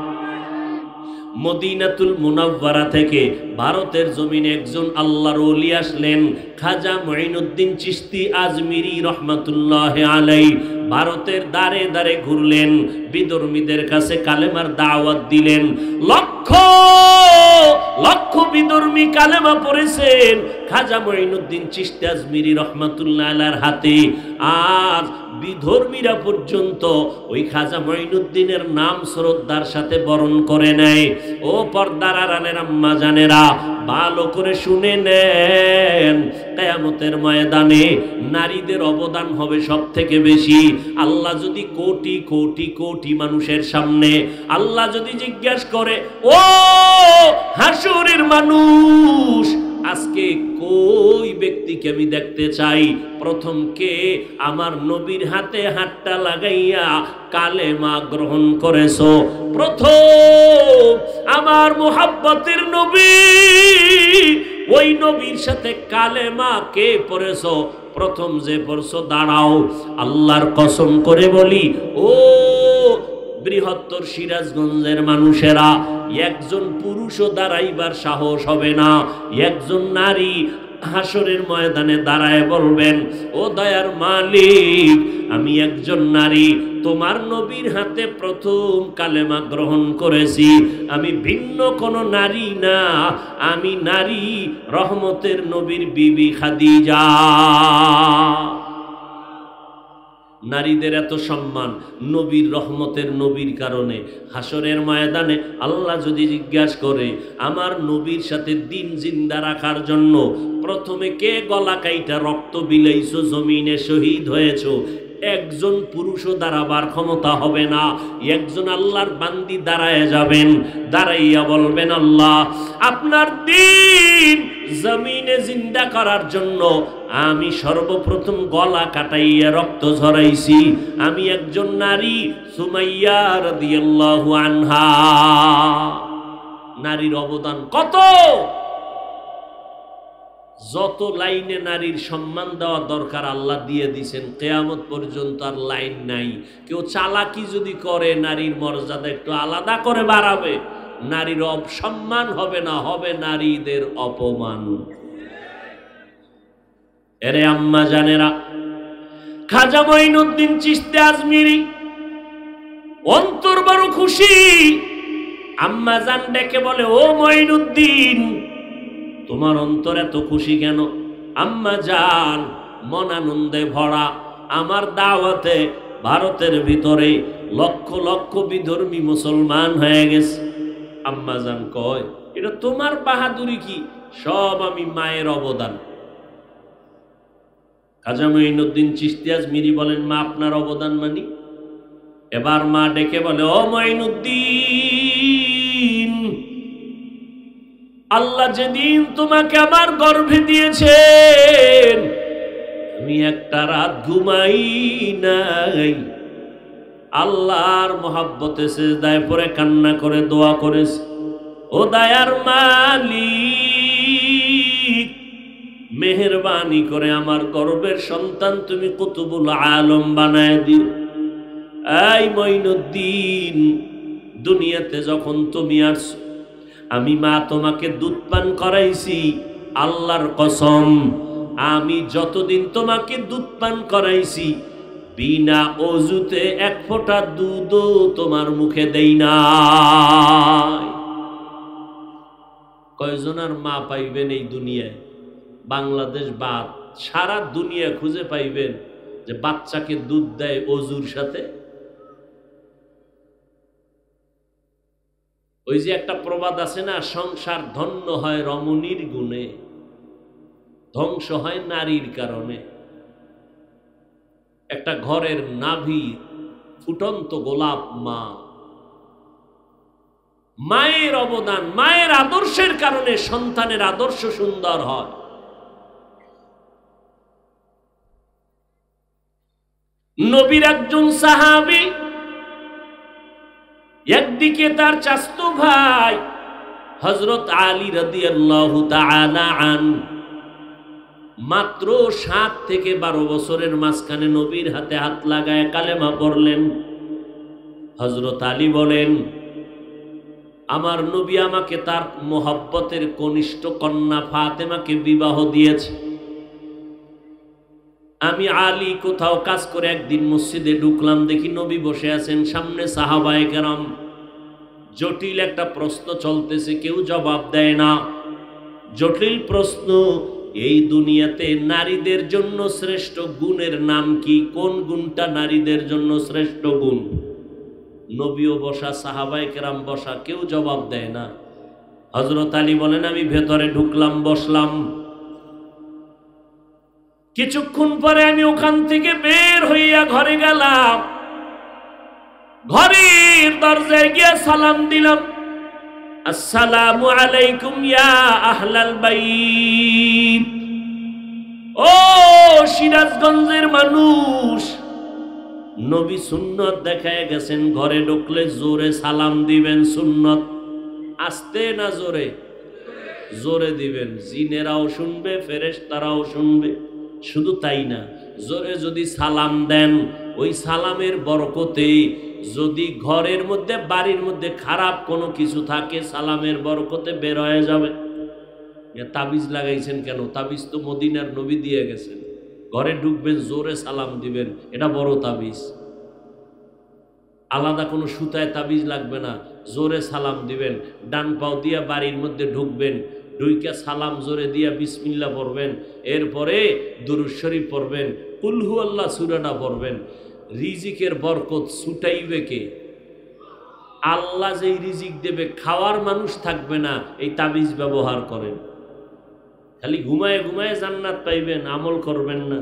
মদিনাতুল মুনাওয়ারা থেকে ভারতের জমিনে একজন আল্লাহর ওলি আসলেন, খাজা মুঈনুদ্দিন চিশতি আজমিরি রহমাতুল্লাহ আলাইহি। ভারতের দাঁড়ে দাঁড়ে ঘুরলেন, বিধর্মীদের কাছে কালেমার দাওয়াত দিলেন। লক্ষ লক্ষ বিধর্মী কালেমা পড়েছেন খাজা মঈনুদ্দিন চিশতি আজমিরি রহমাতুল্লাহ আলাইহির হাতে। আর বিধর্মীরা পর্যন্ত ওই খাজা মঈনুদ্দিনের নাম শ্রদ্ধার সাথে বরণ করে নেয়। ও পর্দার আড়ালের আম্মা জানেরা, ভালো করে শুনে নেন, কিয়ামতের ময়দানে নারীদের অবদান হবে সব থেকে বেশি। আল্লাহ যদি কোটি কোটি কোটি মানুষের সামনে আল্লাহ যদি জিজ্ঞাসা করে, ও হাসরের মানুষ, আজকে কই ব্যক্তিকে আমি দেখতে চাই, প্রথম কে আমার নবীর হাতে হাতটা লাগাইয়া কালেমা গ্রহণ করেছো, প্রথম আমার মুহাব্বতের নবী, ওই নবীর সাথে কালেমা কে পড়েছো, প্রথম যে পড়ছো দাঁড়াও। আল্লাহর কসম করে বলি, ও বৃহত্তর সিরাজগঞ্জের মানুষেরা, একজন পুরুষও দাঁড়াইবার সাহস হবে না। একজন নারী হাসরের ময়দানে দাঁড়ায় বলবেন, ও দয়ার মালিক, আমি একজন নারী, তোমার নবীর হাতে প্রথম কালেমা গ্রহণ করেছি, আমি ভিন্ন কোনো নারী না, আমি নারী রহমতের নবীর বিবি খাদিজা। নারীদের এত সম্মান নবীর রহমতের নবীর কারণে। হাসরের ময়দানে আল্লাহ যদি জিজ্ঞাসা করে, আমার নবীর সাথে দিন জিন্দা রাখার জন্য প্রথমে কে গলা কাইটা রক্ত বিলাইছো, জমিনে শহীদ হয়েছো, একজন পুরুষও দাঁড়াবার ক্ষমতা হবে না। একজন আল্লাহর বান্দি দাঁড়ায় যাবেন, দাঁড়াইয়া বলবেন, আল্লাহ আপনার দিন জমিনে জিন্দা করার জন্য আমি সর্বপ্রথম গলা কাটাইয়া রক্ত ঝরাইছি, আমি একজন নারী, সুমাইয়া রাদিয়াল্লাহু আনহা। নারীর অবদান কত! যত লাইনে নারীর সম্মান দেওয়া দরকার আল্লাহ দিয়ে দিয়েছেন, কিয়ামত পর্যন্ত আর লাইন নাই। কেউ চালাকি যদি করে নারীর মর্যাদা একটু আলাদা করে বাড়াবে, নারীর অপসম্মান হবে না, হবে নারীদের অপমান। এরে আম্মা জানেরা, খাজা মঈনুদ্দিন চিশতি আজমিরি অন্তর বড় খুশি। আম্মা জান ডেকে বলে, ও মঈনুদ্দিন, তোমার অন্তর এত খুশি কেন? আম্মা জান মন আনন্দে ভরা, আমার দাওয়াতে ভারতের ভিতরে লক্ষ লক্ষ বিধর্মী মুসলমান হয়ে গেছে। আম্মা জান কয়, এটা তোমার বাহাদুরি কি? সব আমি মায়ের অবদান। খাজা মঈনুদ্দিন চিশতি আজমিরি বলেন, মা আপনার অবদান মানি? এবার মা ডেকে বলে, ও মঈনুদ্দিন, আল্লাহ যেদিন তোমাকে আমার গর্ভে দিয়েছেন, আমি একটা রাত ঘুমাই নাই, আল্লাহর মহাব্বতে সিজদায় পড়ে কান্না করে দোয়া করেছি, ও দয়ার মালিক, মেহেরবানি করে আমার গর্বের সন্তান তুমি কুতুবুল আলম বানায় দিও। এই মঈনুদ্দিন, দুনিয়াতে যখন তুমি আসছো, আমি মা তোমাকে দুধ পান করাইছি, আল্লাহর কসম, আমি যতদিন তোমাকে দুধ পান করাইছি, বিনা অজুতে এক ফোঁটা দুধও তোমার মুখে দেই না। কয়জনের মা পাইবেন এই দুনিয়ায়? বাংলাদেশ বাদ সারা দুনিয়া খুঁজে পাইবেন যে বাচ্চাকে দুধ দেয় অজুর সাথে। ওই যে একটা প্রবাদ আছে না, সংসার ধন্য হয় রমণীর গুণে, ধ্বংস হয় নারীর কারণে। একটা ঘরের নাভি ফুটন্ত গোলাপ মা, মায়ের অবদান, মায়ের আদর্শের কারণে সন্তানের আদর্শ সুন্দর হয়। নবীর একজন সাহাবী, একদিকে তার চাচতো ভাই হযরত আলী রাদিয়াল্লাহু তাআলা আনহু, মাত্র 7 থেকে 12 বছরের মাঝখানে নবীর হাতে হাত লাগায় কালেমা পড়লেন। হযরত আলী বলেন, আমার নবী আমাকে তার মোহাব্বতের কনিষ্ঠ কন্যা ফাতেমাকে বিবাহ দিয়েছে। আমি আলী কোথাও কাজ করে একদিন মসজিদে ঢুকলাম, দেখি নবী বসে আছেন, সামনে সাহাবায়ে কেরাম। জটিল একটা প্রশ্ন চলতেছে, কেউ জবাব দেয় না। জটিল প্রশ্ন, এই দুনিয়াতে নারীদের জন্য শ্রেষ্ঠ গুণের নাম কি? কোন গুণটা নারীদের জন্য শ্রেষ্ঠ গুণ? নবীও বসা, সাহাবায়ে কেরাম বসা, কেউ জবাব দেয় না। হযরত আলী বলেন, আমি ভেতরে ঢুকলাম, বসলাম। কিছুক্ষণ পরে আমি ওখান থেকে বের হইয়া ঘরে গেলাম। ঘরের দরজায় গিয়ে সালাম দিলাম, আসসালামু আলাইকুম ইয়া আহলাল বাইত। ও সিরাজগঞ্জের মানুষ, নবী সুন্নত দেখায় গেছেন, ঘরে ঢুকলে জোরে সালাম দিবেন, সুন্নত। আস্তে না জোরে? জোরে দিবেন, জিনেরাও শুনবে, ফেরেশতারাও শুনবে। শুধু তাই না, জোরে যদি সালাম দেন, ওই সালামের বরকতে যদি ঘরের মধ্যে, বাড়ির মধ্যে খারাপ কোনো কিছু থাকে, সালামের বরকতে বের হয়ে যাবে। তাবিজ লাগাইছেন কেন? তাবিজ তো মদিনার নবী দিয়ে গেছেন। ঘরে ঢুকবেন, জোরে সালাম দিবেন, এটা বড় তাবিজ। আলাদা কোনো সুতায় তাবিজ লাগবে না, জোরে সালাম দিবেন। ডান পাও দিয়া বাড়ির মধ্যে ঢুকবেন, ঢুইকা সালাম জোরে দিয়া বিসমিল্লাহ পড়বেন, এরপরে দুরূদ শরীফ পড়বেন, কুল হু আল্লাহ সূরাটা পড়বেন। রিজিকের বরকত ছুটাইবে কে? আল্লাহ যেই রিজিক দেবে, খাওয়ার মানুষ থাকবে না। এই তাবিজ ব্যবহার করেন, খালি ঘুমায় ঘুমায় জান্নাত পাইবেন, আমল করবেন না।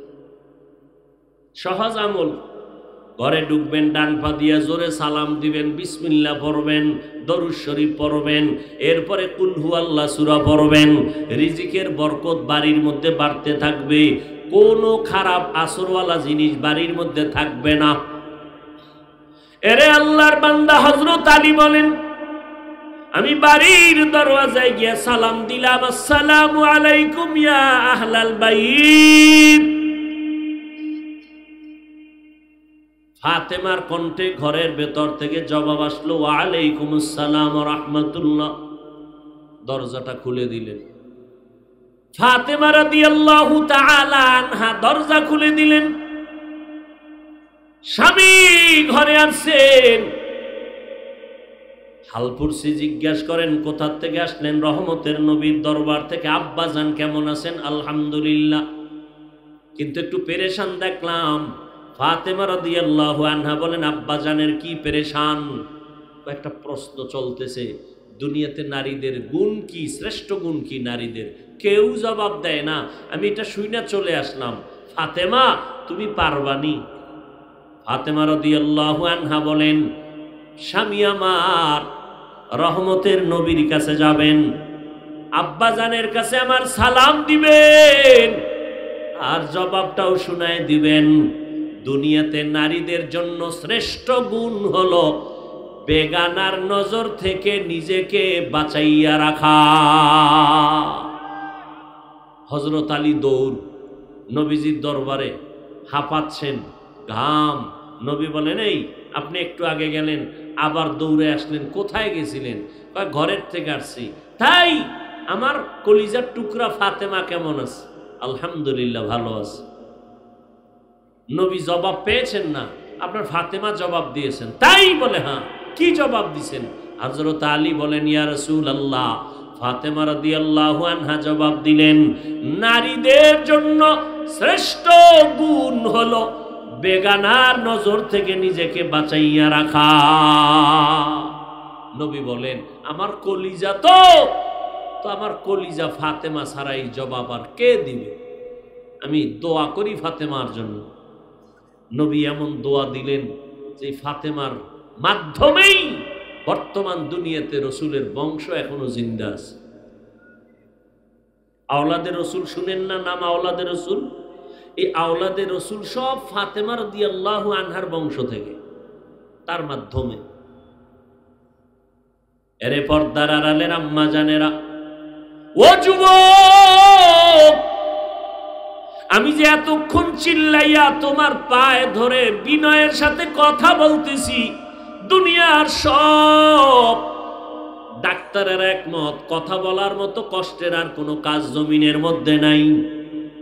সহজ আমল। ঘরে ঢুকবেন, ডান পা দিয়া জোরে সালাম দিবেন, বিসমিল্লাহ পড়বেন, দরুদ শরীফ পড়বেন, এরপরে কুল হু আল্লাহ সূরা পড়বেন। রিজিকের বরকত বাড়ির মধ্যে বাড়তে থাকবে, কোনো খারাপ আসরওয়ালা জিনিস বাড়ির মধ্যে থাকবে না। এরে আল্লাহর বান্দা হযরত আলী বলেন, আমি বাড়ির দরওয়াজায় গিয়ে সালাম দিলাম, আসসালামু আলাইকুম ইয়া আহলাল বাইত। ফাতেমার কণ্ঠে ঘরের ভেতর থেকে জবাব আসলো, ওয়া আলাইকুমুস সালাম ওয়া রাহমাতুল্লাহ। দরজাটা খুলে দিলেন। ফাতেমা রাদিয়াল্লাহু তাআলা আনহা দরজা খুলে দিলেন। স্বামী ঘরে আসছেন। হালপুরসি জিজ্ঞাসা করেন, কোথা থেকে আসলেন? রহমতের নবীর দরবার থেকে। আব্বা জান কেমন আছেন? আলহামদুলিল্লাহ, কিন্তু একটু পেরেশান দেখলাম। ফাতেমা রাদিয়াল্লাহু আনহা বলেন, আব্বা জানের কি পেরেশান? একটা প্রশ্ন চলতেছে, দুনিয়াতে নারীদের গুণ কি, শ্রেষ্ঠ গুণ কি নারীদের? কেউ জবাব দেয় না। আমি এটা শুইনা চলে আসলাম। ফাতেমা, তুমি পারবানি? ফাতেমা রাদিয়াল্লাহু আনহা বলেন, স্বামী আমার রহমতের নবীর কাছে যাবেন, আব্বা জানের কাছে আমার সালাম দিবেন, আর জবাবটাও শুনায় দিবেন। দুনিয়াতে নারীদের জন্য শ্রেষ্ঠ গুণ হলো বেগানার নজর থেকে নিজেকে বাঁচাইয়া রাখা। হযরত আলী দৌড় নবীজির দরবারে, হাঁপাচ্ছেন, ঘাম। নবী বলেন, এই আপনি একটু আগে গেলেন, আবার দৌড়ে আসলেন, কোথায় গেছিলেন? ঘরের থেকে আসছি। তাই আমার কলিজার টুকরা ফাতেমা কেমন আছে? আলহামদুলিল্লাহ, ভালো আছে। নবী জবাব পেয়েছেন না, আপনার ফাতেমা জবাব দিয়েছেন। তাই বলে, হ্যাঁ, কি জবাব দিয়েছেন? হযরত আলী বলেন, ইয়া রাসূলুল্লাহ। ফাতেমা রাদিয়াল্লাহু আনহা জবাব দিলেন, নারীদের জন্য শ্রেষ্ঠ গুণ হলো বেগানার নজর থেকে নিজেকে বাঁচাইয়া রাখা। নবী বলেন, আমার কলিজা তো আমার কলিজা ফাতেমা ছাড়াই জবাব আর কে দিবে? আমি দোয়া করি ফাতেমার জন্য। নবী এমন দোয়া দিলেন যে ফাতেমার মাধ্যমেই বর্তমান দুনিয়াতে রসুলের বংশ এখনো জিন্দা আছে। আওলাদে রসুল শুনেন না নাম? আওলাদে রসুল, এই আওলাদে রসুল সব ফাতেমা রাদিয়াল্লাহু আনহার বংশ থেকে, তার মাধ্যমে। এরে পর্দার আড়ালের আম্মা জানেরা, ও যুবক, আমি যে এতক্ষণ চিল্লাইয়া তোমার পায়ে ধরে বিনয়ের সাথে কথা বলতেছি, দুনিয়ার সব ডাক্তারের একমত, কথা বলার মতো কষ্টের আর কোনো কাজ জমিনের মধ্যে নাই।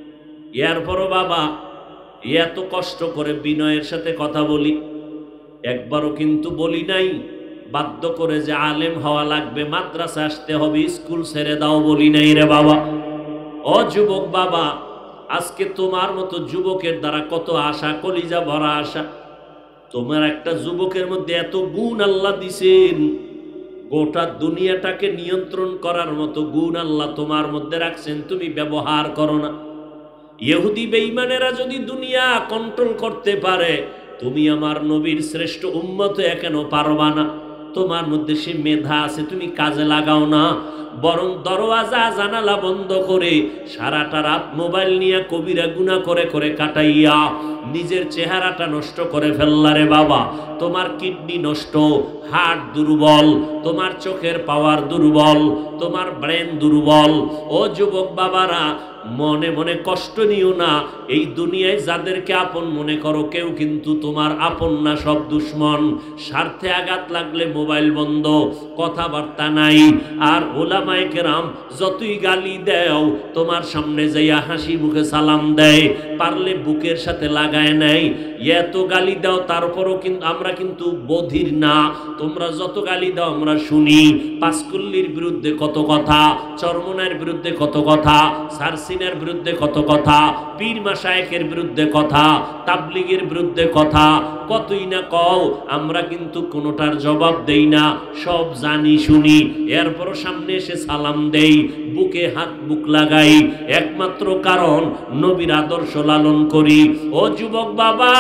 এরপরও বাবা এত কষ্ট করে বিনয়ের সাথে কথা বলি, একবারও কিন্তু বলি নাই বাধ্য করে যে আলেম হওয়া লাগবে, মাদ্রাসা আসতে হবে, স্কুল ছেড়ে দাও বলি নাই রে বাবা। ও যুবক বাবা, আজকে তোমার মতো যুবকের দ্বারা কত আশা, কলিজা ভরা আশা। তোমার একটা যুবকের মধ্যে এত গুণ আল্লাহ দিছেন, গোটা দুনিয়াটাকে নিয়ন্ত্রণ করার মতো গুণ আল্লাহ তোমার মধ্যে রাখছেন, তুমি ব্যবহার করো না। ইহুদি বেঈমানেরা যদি দুনিয়া কন্ট্রোল করতে পারে, তুমি আমার নবীর শ্রেষ্ঠ উম্মত কেন পারবা না? তোমার মধ্যে সে মেধা আছে, তুমি কাজে লাগাও না, বরং দরওয়াজা জানালা বন্ধ করে সারাটা রাত মোবাইল নিয়ে কবিরা গুনাহ করে করে কাটাইয়া নিজের চেহারাটা নষ্ট করে ফেললারে বাবা। তোমার কিডনি নষ্ট, হার্ট দুর্বল, তোমার চোখের পাওয়ার দুর্বল, তোমার ব্রেন দুর্বল। ও যুবক বাবারা, মনে মনে কষ্ট নিও না। এই দুনিয়ায় যাদেরকে আপন মনে করো, কেউ কিন্তু তোমার আপন না, সব দুশ্মন। স্বার্থে আঘাত লাগলে মোবাইল বন্ধ, কথাবার্তা নাই। আর ওলামায়ে কেরাম যতই গালি দেও, তোমার সামনে যাইয়া হাসি মুখে সালাম দেয়, পারলে বুকের সাথে লাগায় নেয়। এত গালি দাও, তারপরও কিন্তু আমরা কিন্তু বধির না। তোমরা যত গালি দাও আমরা শুনি। পাঁচকুল্লির বিরুদ্ধে কত কথা, চরমনার বিরুদ্ধে কত কথা, সারসিনের বিরুদ্ধে কত কথা, পীর মাশায়েখের বিরুদ্ধে কথা, তাবলিগের বিরুদ্ধে কথা, কতই না কও। আমরা কিন্তু কোনোটার জবাব দেই না, সব জানি শুনি। এরপরও সামনে এসে সালাম দেই, বুকে হাত বুক লাগাই, একমাত্র কারণ নবীর আদর্শ লালন করি। ও যুবক বাবা,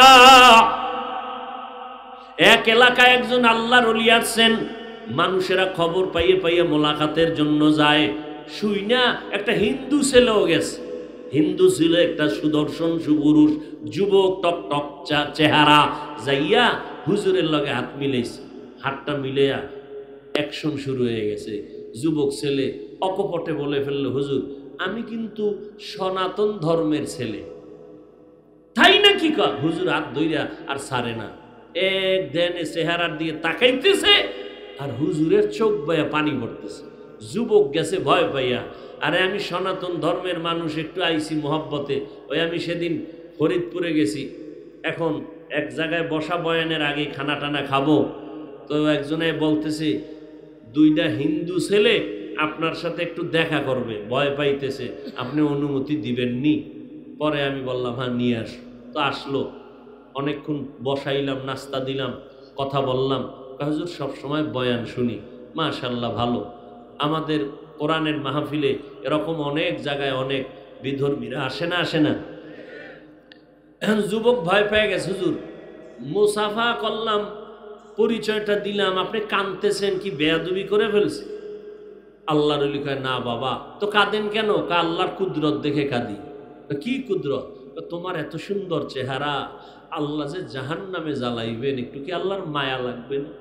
এক এলাকায় একজন আল্লাহর ওলি আসছেন। মানুষেরা খবর পাইয়ে পাইয়ে মোলাকাতের জন্য যায়। শুই না একটা হিন্দু ছেলেও গেছে। হিন্দু ছিল, একটা সুদর্শন সুপুরুষ যুবক, টক টক চেহারা। যাইয়া হুজুরের লগে হাত মিলেছে, হাতটা মিলেয়া অ্যাকশন শুরু হয়ে গেছে। যুবক ছেলে অকপটে বলে ফেললো, হুজুর আমি কিন্তু সনাতন ধর্মের ছেলে। তাই নাকি? কা হুজুর হাত ধইরা আর ছাড়ে না, এক দেনে চেহারার দিয়ে তাকাইতেছে, আর হুজুরের চোখ বয়া পানি পড়তেছে। যুবক গেছে ভয় পাইয়া, আরে আমি সনাতন ধর্মের মানুষ, একটু আইসি মোহাব্বতে। ওই আমি সেদিন ফরিদপুরে গেছি, এখন এক জায়গায় বসা বয়ানের আগে খানা টানা খাবো, তো একজনে বলতেছে দুইটা হিন্দু ছেলে আপনার সাথে একটু দেখা করবে, ভয় পাইতেছে, আপনি অনুমতি দিবেননি? পরে আমি বললাম হ্যাঁ নিয়ে আস। তো আসলো, অনেকক্ষণ বসাইলাম, নাস্তা দিলাম, কথা বললাম। হুজুর সবসময় বয়ান শুনি, মাশাআল্লাহ ভালো। আমাদের কোরআনের মাহফিলে এরকম অনেক জায়গায় অনেক বিধর্মীরা আসে না, আসে না? এখন যুবক ভয় পেয়ে গেছে, হুজুর মুসাফা করলাম, পরিচয়টা দিলাম, আপনি কাঁদতেছেন কি বেয়াদবি করে ফেলছে? আল্লাহর ওলি কয় না বাবা। তো কাঁদেন কেন? আল্লাহর কুদরত দেখে কাঁদি। কি কুদরত? তোমার এত সুন্দর চেহারা, আল্লাহ যে জাহান্নামে জ্বালাইবেন, একটু কি আল্লাহর মায়া লাগবে না?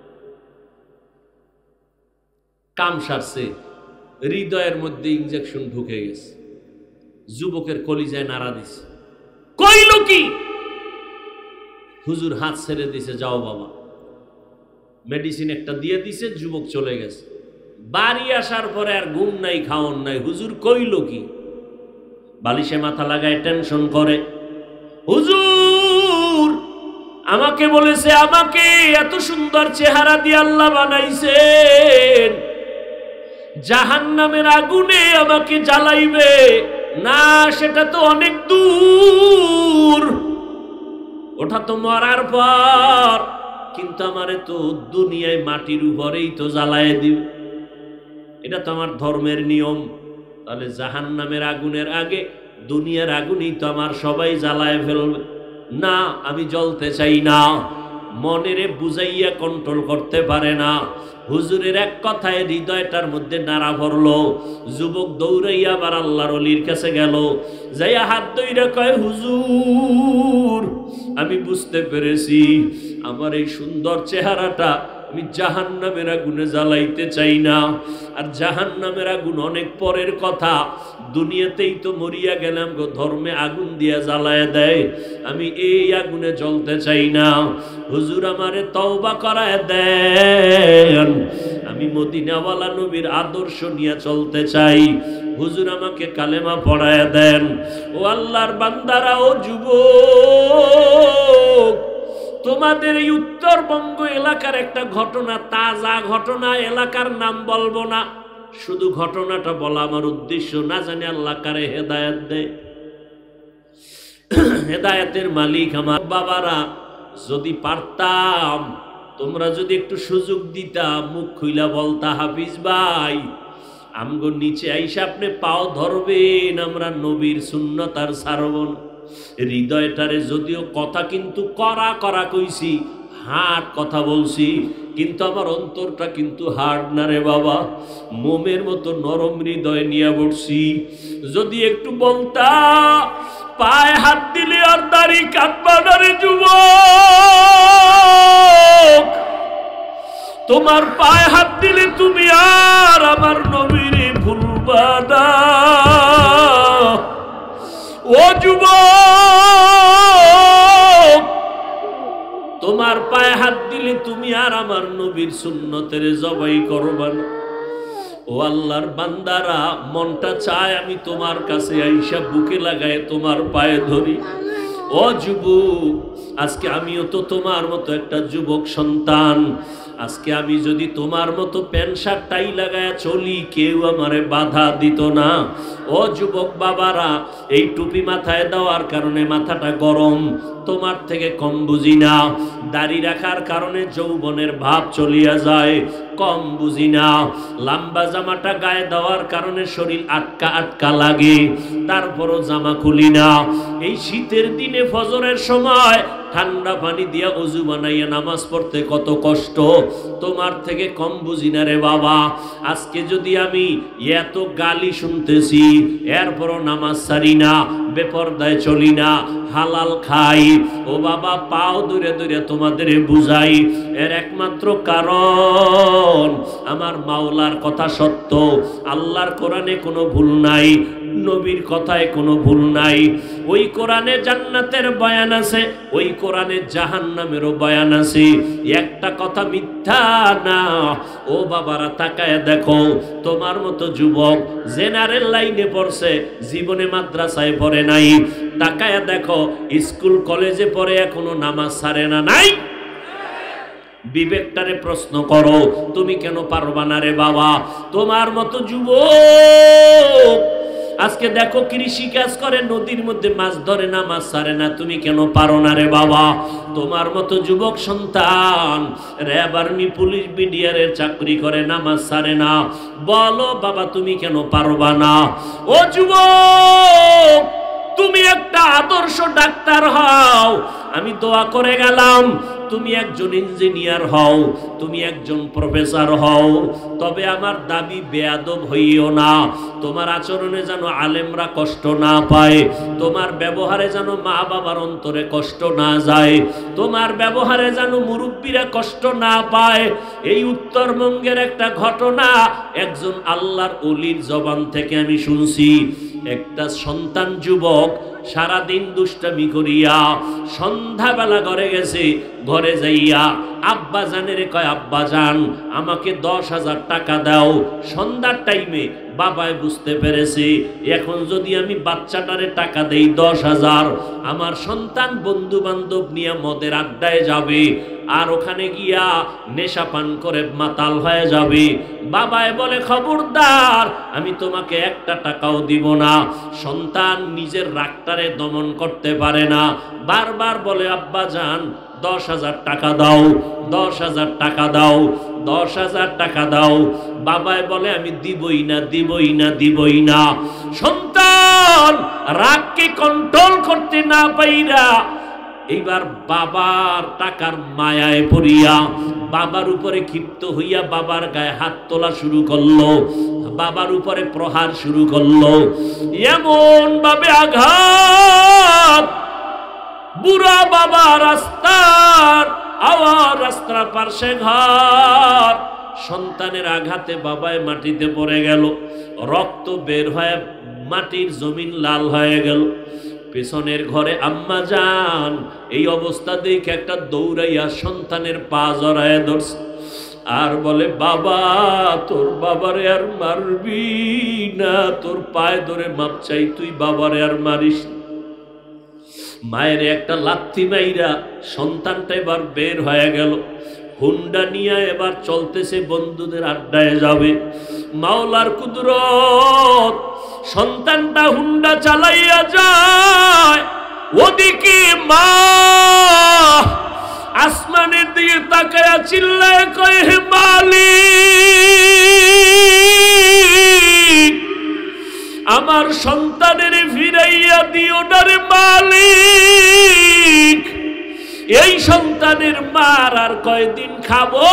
কাম সারছে, হৃদয়ের মধ্যে ইনজেকশন ঢুকে গেছে, যুবকের কলিজায় নাড়া দিছে। কইল কি? হুজুর হাত ছেড়ে দিছে, যাও বাবা। মেডিসিন একটা দিয়ে দিছে, যুবক চলে গেছে। বাড়ি আসার পরে আর ঘুম নাই, খাওন নাই। হুজুর কইল কি? বালিশে মাথা লাগায় টেনশন করে, হুজুর আমাকে বলেছে আমাকে এত সুন্দর চেহারা দিয়ে আল্লাহ বানাইছেন, জাহান্নামের আগুনে আমাকে জ্বালাইবে না, সেটা তো অনেক দূর, ওটা তো মরার পর, কিন্তু আমারে তো দুনিয়ায় মাটির উপরেই তো জ্বালায় দিবে, এটা তো আমার ধর্মের নিয়ম। তাহলে জাহান্নামের আগুনের আগে দুনিয়ার আগুনেই তো আমার সবাই জ্বালায় ফেলবে। না, আমি জ্বলতে চাই না। মনেরে বুঝাইয়া কন্ট্রোল করতে পারে না। হুজুরের এক কথায় হৃদয়টার মধ্যে নাড়া ভরলো। যুবক দৌড়াইয়া আবার আল্লাহর ওলির কাছে গেল, যাইয়া হাত ধইরা কয়, হুজুর আমি বুঝতে পেরেছি, আমার এই সুন্দর চেহারাটা আমি জাহান্নামের আগুনে জ্বালাইতে চাই না। আর জাহান্নামের আগুন অনেক পরের কথা, দুনিয়াতেই তো মরিয়া গেলাম গো, ধর্মে আগুন দিয়া জ্বালায় দেয়, আমি এই আগুনে জ্বলতে চাই না। হুজুর আমারে তওবা করায় দেন, আমি মদিনাওয়ালা নবীর আদর্শ নিয়ে চলতে চাই। হুজুর আমাকে কালেমা পড়ায়া দেন। ও আল্লাহর বান্দারা, ও যুবক, তোমাদের এই উত্তরবঙ্গ এলাকার একটা ঘটনা, তাজা ঘটনা, এলাকার নাম বলবো না, শুধু ঘটনাটা বলা আমার উদ্দেশ্য। না জানি আল্লাহ কারে হেদায়েত দেয়। হেদায়েতের মালিক আমার বাবারা। যদি পারতাম, তোমরা যদি একটু সুযোগ দিতা, মুখ খুইলা বলতা, হাফিজ ভাই আমগো নিচে আইসা আপনি পাও ধরবেন, আমরা নবীর সুন্নত আর ছাড়ব না। হৃদয়টারে যদিও কথা কিন্তু করা করা কইছি, হার্ড কথা বলছি, কিন্তু আমার অন্তরটা কিন্তু হার্ড না রে বাবা, মোমের মতো নরম হৃদয় নিয়ে বসছি। যদি একটু বলতা, পায়ে হাত দিলে আর দাড়ি কাটবা না রে যুবক, তোমার পায়ে হাত দিলে তুমি আর আমার নবীরে ভুলবা না। ও যুবক, তোমার পায়ে হাত দিলে তুমি আর আমার নবীর সুন্নতের জবাই করবা না। ও আল্লাহর বান্দারা, মনটা চায় আমি তোমার কাছে আইসা বুকে লাগায় তোমার পায়ে ধরি। ও যুবক, আজকে আমিও তো তোমার মতো একটা যুবক সন্তান। আজকে আমি যদি তোমার মতো প্যান্ট শার্ট টাই লাগায় চলি, কেউ আমারে বাধা দিত না। ও যুবক বাবারা, এই টুপি মাথায় দেওয়ার কারণে মাথাটা গরম, তোমার থেকে কম বুঝি না। দাড়ি রাখার কারণে যৌবনের ভাব চলিয়া যায়, কম বুঝি না। লম্বা জামাটা গায়ে দেওয়ার কারণে শরীর আটকা আটকা লাগে, তারপরও জামা খুলি না। এই শীতের দিনে ফজরের সময় ঠান্ডা পানি দিয়া ওযু বানাইয়া নামাজ পড়তে কত কষ্ট, তোমার থেকে কম বুঝি না রে বাবা। আজকে যদি আমি এত গালি শুনতেছি, এরপরও নামাজ ছাড়ি না, বেপরদায় চলি না, হালাল খাই, ও বাবা পাও দূরে দূরে তোমাদের বুঝাই, এর একমাত্র কারণ আমার মাওলার কথা সত্য, আল্লাহর কোরআনে কোনো ভুল নাই, নবীর কথায় কোনো ভুল নাই। ওই কোরআনে জান্নাতের বয়ান আছে, ওই কোরআনে জাহান্নামেরও বয়ান আছে, একটা কথা মিথ্যা না। ও বাবারা তাকায় দেখো, তোমার মতো যুবক জেনারেল লাইনে পড়ছে, জীবনে মাদ্রাসায় পড়ে নাই, তাকায় দেখো স্কুল কলেজে পড়ে এখনো নামাজ ছাড়ে না, নাই? বিবেকটারে প্রশ্ন করো, তুমি কেন পারবা না রে বাবা? তোমার মতো যুবক আজকে দেখো কৃষি কাজ করে, নদীর মধ্যে মাছ ধরে না, মাছ ছাড়ে না, তুমি কেন পারো না রে বাবা? তোমার মতো যুবক সন্তান র্যাব, আর্মি, পুলিশ, বিডিআরের চাকরি করে, নামাজ ছাড়ে না, বলো বাবা তুমি কেন পারবা না? ও যুবক, তুমি একটা আদর্শ ডাক্তার হও, আমি দোয়া করে গেলাম। তুমি একজন ইঞ্জিনিয়ার হও, তুমি একজন প্রফেসর হও, তবে আমার দাবি বেয়াদব হইও না। তোমার আচরণে যেন আলেমরা কষ্ট না পায়, তোমার ব্যবহারে যেন মা বাবার অন্তরে কষ্ট না যায়, তোমার ব্যবহারে যেন মুরব্বীরা কষ্ট না পায়। এই উত্তরবঙ্গের একটা ঘটনা একজন আল্লাহর ওলির জবান থেকে আমি শুনছি। একটা সন্তান যুবক সারাদিন দুষ্টামি করিয়া সন্ধ্যাবেলা ঘরে গেছে, ঘরে যাইয়া আব্বা জানের কয়, আব্বা জান আমাকে 10,000 টাকা দাও। সন্ধ্যার টাইমে বাবাই বুঝতে পেরেছে, এখন যদি আমি বাচ্চাটারে টাকা দেই 10,000, আমার সন্তান বন্ধু বান্ধব নিয়ে মদের আড্ডায় যাবে, আর ওখানে গিয়া নেশা পান করে মাতাল হয়ে যাবে। বাবাই বলে, খবরদার, আমি তোমাকে একটা টাকাও দিব না। সন্তান নিজের রাগটারে দমন করতে পারে না, বারবার বলে, আব্বা জান 10,000 টাকা দাও, 10,000 টাকা দাও, 10,000 টাকা দাও। বাবাই বলে, আমি দিবই না, দিবই না, দিবই না। সন্তান রাগকে কন্ট্রোল করতে না পাইরা এইবার বাবার টাকার মায়ায় পড়িয়া বাবার উপরে ক্ষিপ্ত হইয়া বাবার গায়ে হাত তোলা শুরু করলো, বাবার উপরে প্রহার শুরু করলো। এমন ভাবে আঘাত, বুড়া বাবা রাস্তার আওয়াজ, রাস্তার পাশে ঘর, সন্তানের আঘাতে বাবায় মাটিতে পড়ে গেল, রক্ত বের হয়ে মাটির জমিন লাল হয়ে গেল। পেছনের ঘরে আম্মা জান এই অবস্থা দেখে একটা দৌড়াইয়া সন্তানের পা জড়ায় ধরছে। আর বলে বাবা তোর বাবারে আর মারবি না, তোর পায়ে ধরে মাপ চাই, তুই বাবারে আর মারিস। মায়ের একটা লাথি মাইরা সন্তানটা এবার বের হয়ে গেল, হুন্ডা নিয়ে এবার চলতেছে বন্ধুদের আড্ডায় যাবে। মাওলার কুদরত, সন্তানটা হুন্ডা চালাইয়া যায়, ওদিকে মা আসমানের দিকে তাকায়া চিল্লায় কয় হে মালিক, আমার সন্তানের ফিরাইয়া দিও না রে মালিক, এই সন্তানের মার আর কয়দিন খাবো,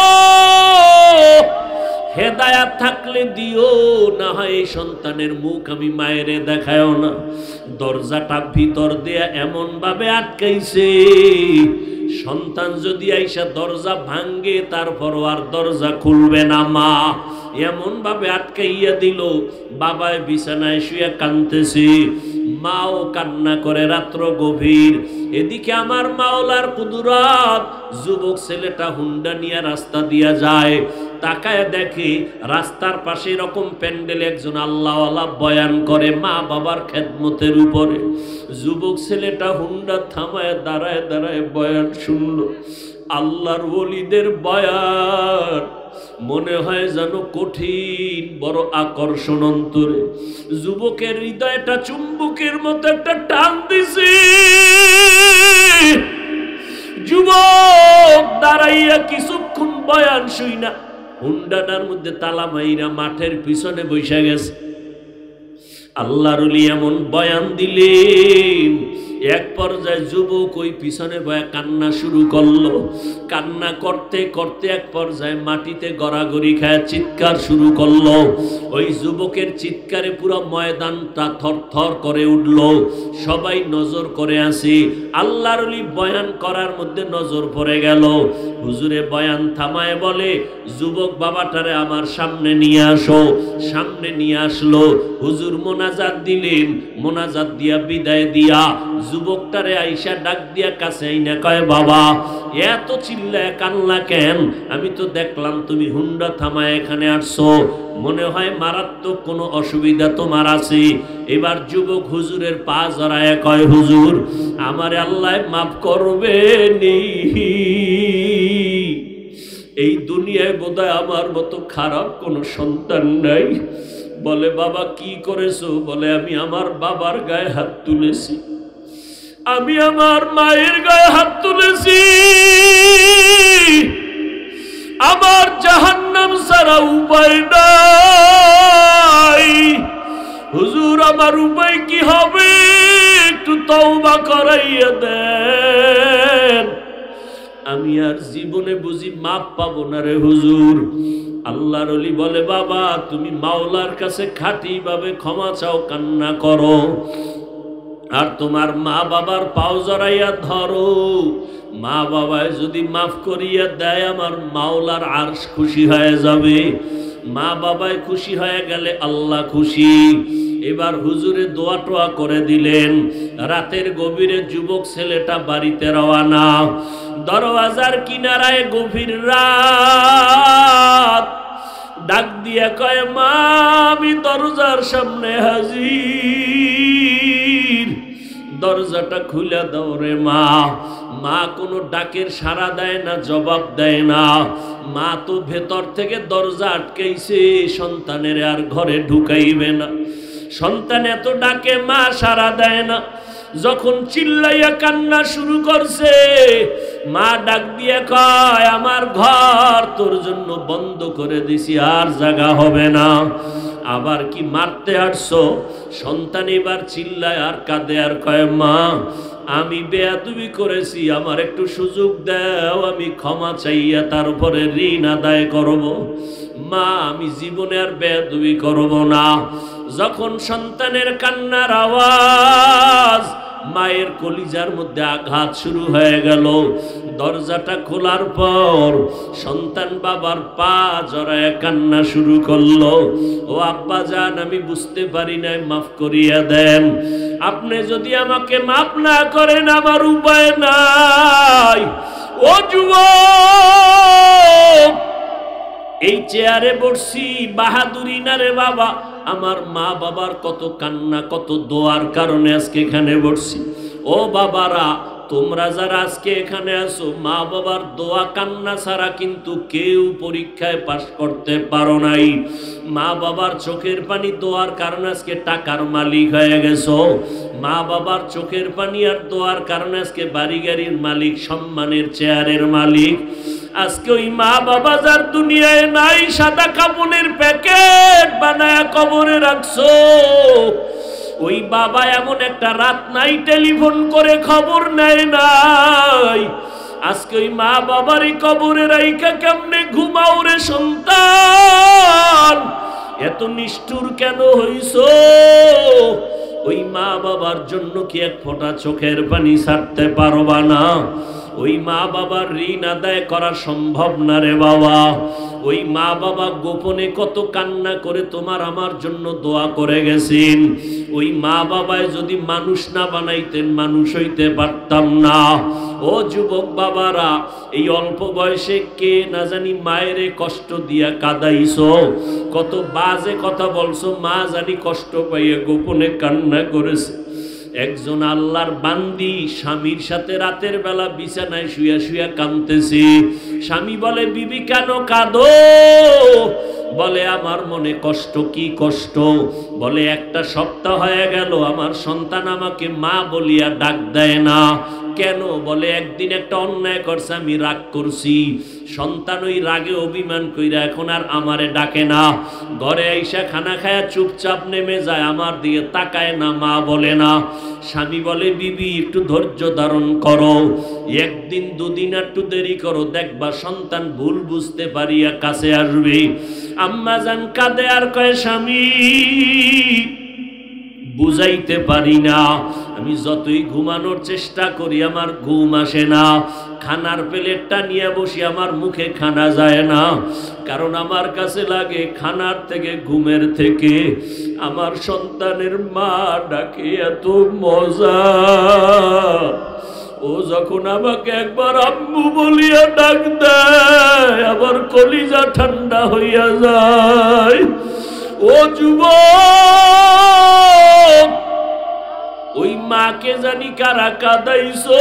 হেদায়াত থাকলে দিও, না হয় এই সন্তানের মুখ আমি মায়েরে দেখায়ও না। দরজাটা ভিতর দিয়া এমন ভাবে আটকাইছে, সন্তান যদি আইসা দরজা ভাঙ্গে তারপর আর দরজা খুলবে না মা, এমন ভাবে আটকাইয়া দিল। বাবায় বিছানায় শুয়ে কাঁদতেছে, মাও কান্না করে, রাত্র গভীর। এদিকে আমার মাওলার কুদরত, যুবক ছেলেটা হুন্ডা নিয়ে রাস্তা দিয়া যায়, তাকায় দেখে রাস্তার পাশে এরকম প্যান্ডেলে একজন আল্লাহওয়ালা বয়ান করে মা বাবার খেদমতের উপরে। যুবক ছেলেটা হুন্ডা থামায় দাঁড়ায় দাঁড়ায় বয়ান শুনলো, আল্লাহর ওলিদের বয়ান, মনে হয় যেন কঠিন, বড় আকর্ষণ অন্তরে। যুবকের হৃদয়টা চুম্বকের মতো একটা টান দিছে। যুবক দাঁড়াইয়া কিছুক্ষণ বয়ান শুই না, হুন্ডাটার মধ্যে তালা মাইরা মাঠের পিছনে বসে গেছে। আল্লাহর ওলি এমন বয়ান দিলেন, এক পর্যায়ে যুবক ওই পিছনে বয়া কান্না শুরু করলো। কান্না করতে করতে এক পর্যায়ে মাটিতে গড়াগড়ি খায় চিৎকার শুরু করলো। ওই যুবকের চিৎকারে পুরো ময়দানটা থরথর করে উঠল। সবাই নজর করে আসে, আল্লাহর ওলি বয়ান করার মধ্যে নজর পড়ে গেল। হুজুরে বয়ান থামায় বলে, যুবক বাবাটারে আমার সামনে নিয়ে আসো। সামনে নিয়ে আসলো, হুজুর মোনাজাত দিলেন, মোনাজাত দিয়া বিদায় দিয়া যুবকটারে আইসা ডাক দিয়া কাছে আইনা কয়, বাবা এত চিল্লায় কান্না কেন? আমি তো দেখলাম তুমি হুন্ডা থামায় এখানে আসছো, মনে হয় মারাত্মক কোনো অসুবিধা তোমার আছে। এবার যুবক হুজুরের পা জড়ায় কয়, হুজুর আমারে আল্লাহ মাফ করবে নি, এই দুনিয়ায় বোধহয় আমার মতো খারাপ কোনো সন্তান নাই। বলে বাবা কি করেছো? বলে আমি আমার বাবার গায়ে হাত তুলেছি, আমি আমার মায়ের গায়ে হাত তুলেছি, আমার জাহান্নাম ছাড়া উপায় নাই। হুজুর আমার উপায় কি হবে? একটু তওবা করাইয়া দেন, আমি আর জীবনে বুঝি মাপ পাবো না রে হুজুর। আল্লাহর ওলি বলে, বাবা তুমি মাওলার কাছে খাঁটি ভাবে ক্ষমা চাও, কান্না করো, আর তোমার মা বাবার পাও জড়াইয়া ধরো। মা বাবায় যদি মাফ করিয়া দেয় আমার মাওলার আরশ খুশি হয়ে যাবে। মা বাবায় খুশি হয়ে গেলে আল্লাহ খুশি। এবার হুজুরে দোয়া টোয়া করে দিলেন। রাতের গভীরে যুবক ছেলেটা বাড়িতে রওয়ানা। দরওয়াজার কিনারায় গভীর রাত, ডাক দিয়া কয়, মা আমি দরজার সামনে হাজির, দরজাটা খুলে দাও রে মা। মা কোনো ডাকের সাড়া দেয় না, জবাব দেয় না। মা তো ভেতর থেকে দরজা আটকাইছে, সন্তানের আর ঘরে ঢুকাইবে না। সন্তান এত ডাকে, মা সাড়া দেয় না। যখন চিল্লাইয়া কান্না শুরু করছে, মা ডাক দিয়ে কয়, আমার ঘর তোর জন্য বন্ধ করে দিছি, আর জায়গা হবে না। আবার কি মারতে আসছো? সন্তান এবার চিল্লায় আর কাঁদে আর কয়, মা আমি বেয়াদবি করেছি, আমার একটু সুযোগ দাও, আমি ক্ষমা চাইয়া তারপরে ঋণ আদায় করব। মা আমি জীবনে আর বেয়াদবি করব না। যখন সন্তানের কান্নার আওয়াজ, মায়ের কলিজার মধ্যে আঘাত শুরু হয়ে গেল। দরজাটা খোলার পর সন্তান বাবার পা জড়ায় কান্না শুরু করলো, ও আব্বা জান আমি বুঝতে পারি নাই, মাফ করিয়া দেন। আপনি যদি আমাকে মাফ না করেন আমার উপায় নাই। ও যুবক এই চেয়ারে বসছি বাহাদুরি না রে বাবা, আমার মা বাবার কত কান্না কত দোয়ার কারণে আজকে এখানে বসছি। ও বাবারা, তোমরা যারা আজকে এখানে আসো, মা বাবার দোয়া কান্না ছাড়া কিন্তু কেউ পরীক্ষায় পাশ করতে পারো নাই। মা বাবার চোখের পানি দোয়ার কারণে আজকে টাকার মালিক হয়ে গেছো। মা বাবার চোখের পানি আর দোয়ার কারণে আজকে বাড়ি গাড়ির মালিক, সম্মানের চেয়ারের মালিক। আজকে ওই মা বাবা যার দুনিয়ায় নাই, সাদা কাপড়ের প্যাকেট বানায়া কবরে রাখছো। ওই বাবা এমন একটা রাত নাই টেলিফোন করে খবর নেয় নাই। আজকে ওই মা বাবারই কবরে রাইখা কেমনে ঘুমাও রে সন্তান? এত নিষ্ঠুর কেন হইছো? ওই মা বাবার জন্য কি এক ফোঁটা চোখের পানি ছাড়তে পারবা না? ওই মা বাবার ঋণ আদায় করা সম্ভব না রে বাবা। ওই মা বাবা গোপনে কত কান্না করে তোমার আমার জন্য দোয়া করে গেছেন। ওই মা বাবায় যদি মানুষ না বানাইতেন, মানুষ হইতে পারতাম না। ও যুবক বাবারা, এই অল্প বয়সে কে না জানি মায়েরে কষ্ট দিয়া কাঁদাইছো, কত বাজে কথা বলছো, মা জানি কষ্ট পাইয়ে গোপনে কান্না করেছে। একজন আল্লাহর বান্দি স্বামীর সাথে রাতের বেলা বিছানায় শুয়া শুয়া কাঁদতেছে। স্বামী বলে, বিবি কেন কাঁদো? বলে, আমার মনে কষ্ট। কি কষ্ট? বলে, একটা সপ্তাহ হয়ে গেল আমার সন্তান আমাকে মা বলিয়া ডাক দেয় না। কেন? বলে, একদিন একটা অন্যায় করছে, আমি রাগ করছি। সন্তান ওই রাগে অভিমান কইরা এখন আর আমারে ডাকে না। ঘরে আইসা খানা খায়া চুপচাপ নেমে যায়, আমার দিকে তাকায় না, মা বলে না। স্বামী বলে, বিবি একটু ধৈর্য ধারণ করো, একদিন দুদিন একটু দেরি করো, দেখবা সন্তান ভুল বুঝতে পারিয়া কাছে আসবে। আম্মা জান কাঁদে আর কয়, স্বামী বুঝাইতে পারি না, আমি যতই ঘুমানোর চেষ্টা করি আমার ঘুম আসে না। খানার প্লেটটা নিয়ে বসি, আমার মুখে খানা যায় না, কারণ আমার কাছে লাগে খানার থেকে ঘুমের থেকে আমার সন্তানের মা ডাকে এত মজা। ও যখন আমাকে একবার আম্মু বলিয়া ডাক দেয়, আবার কলিজা ঠান্ডা হইয়া যায়। ও যুবক, ওই মাকে জানি কারা কাঁদাইছো।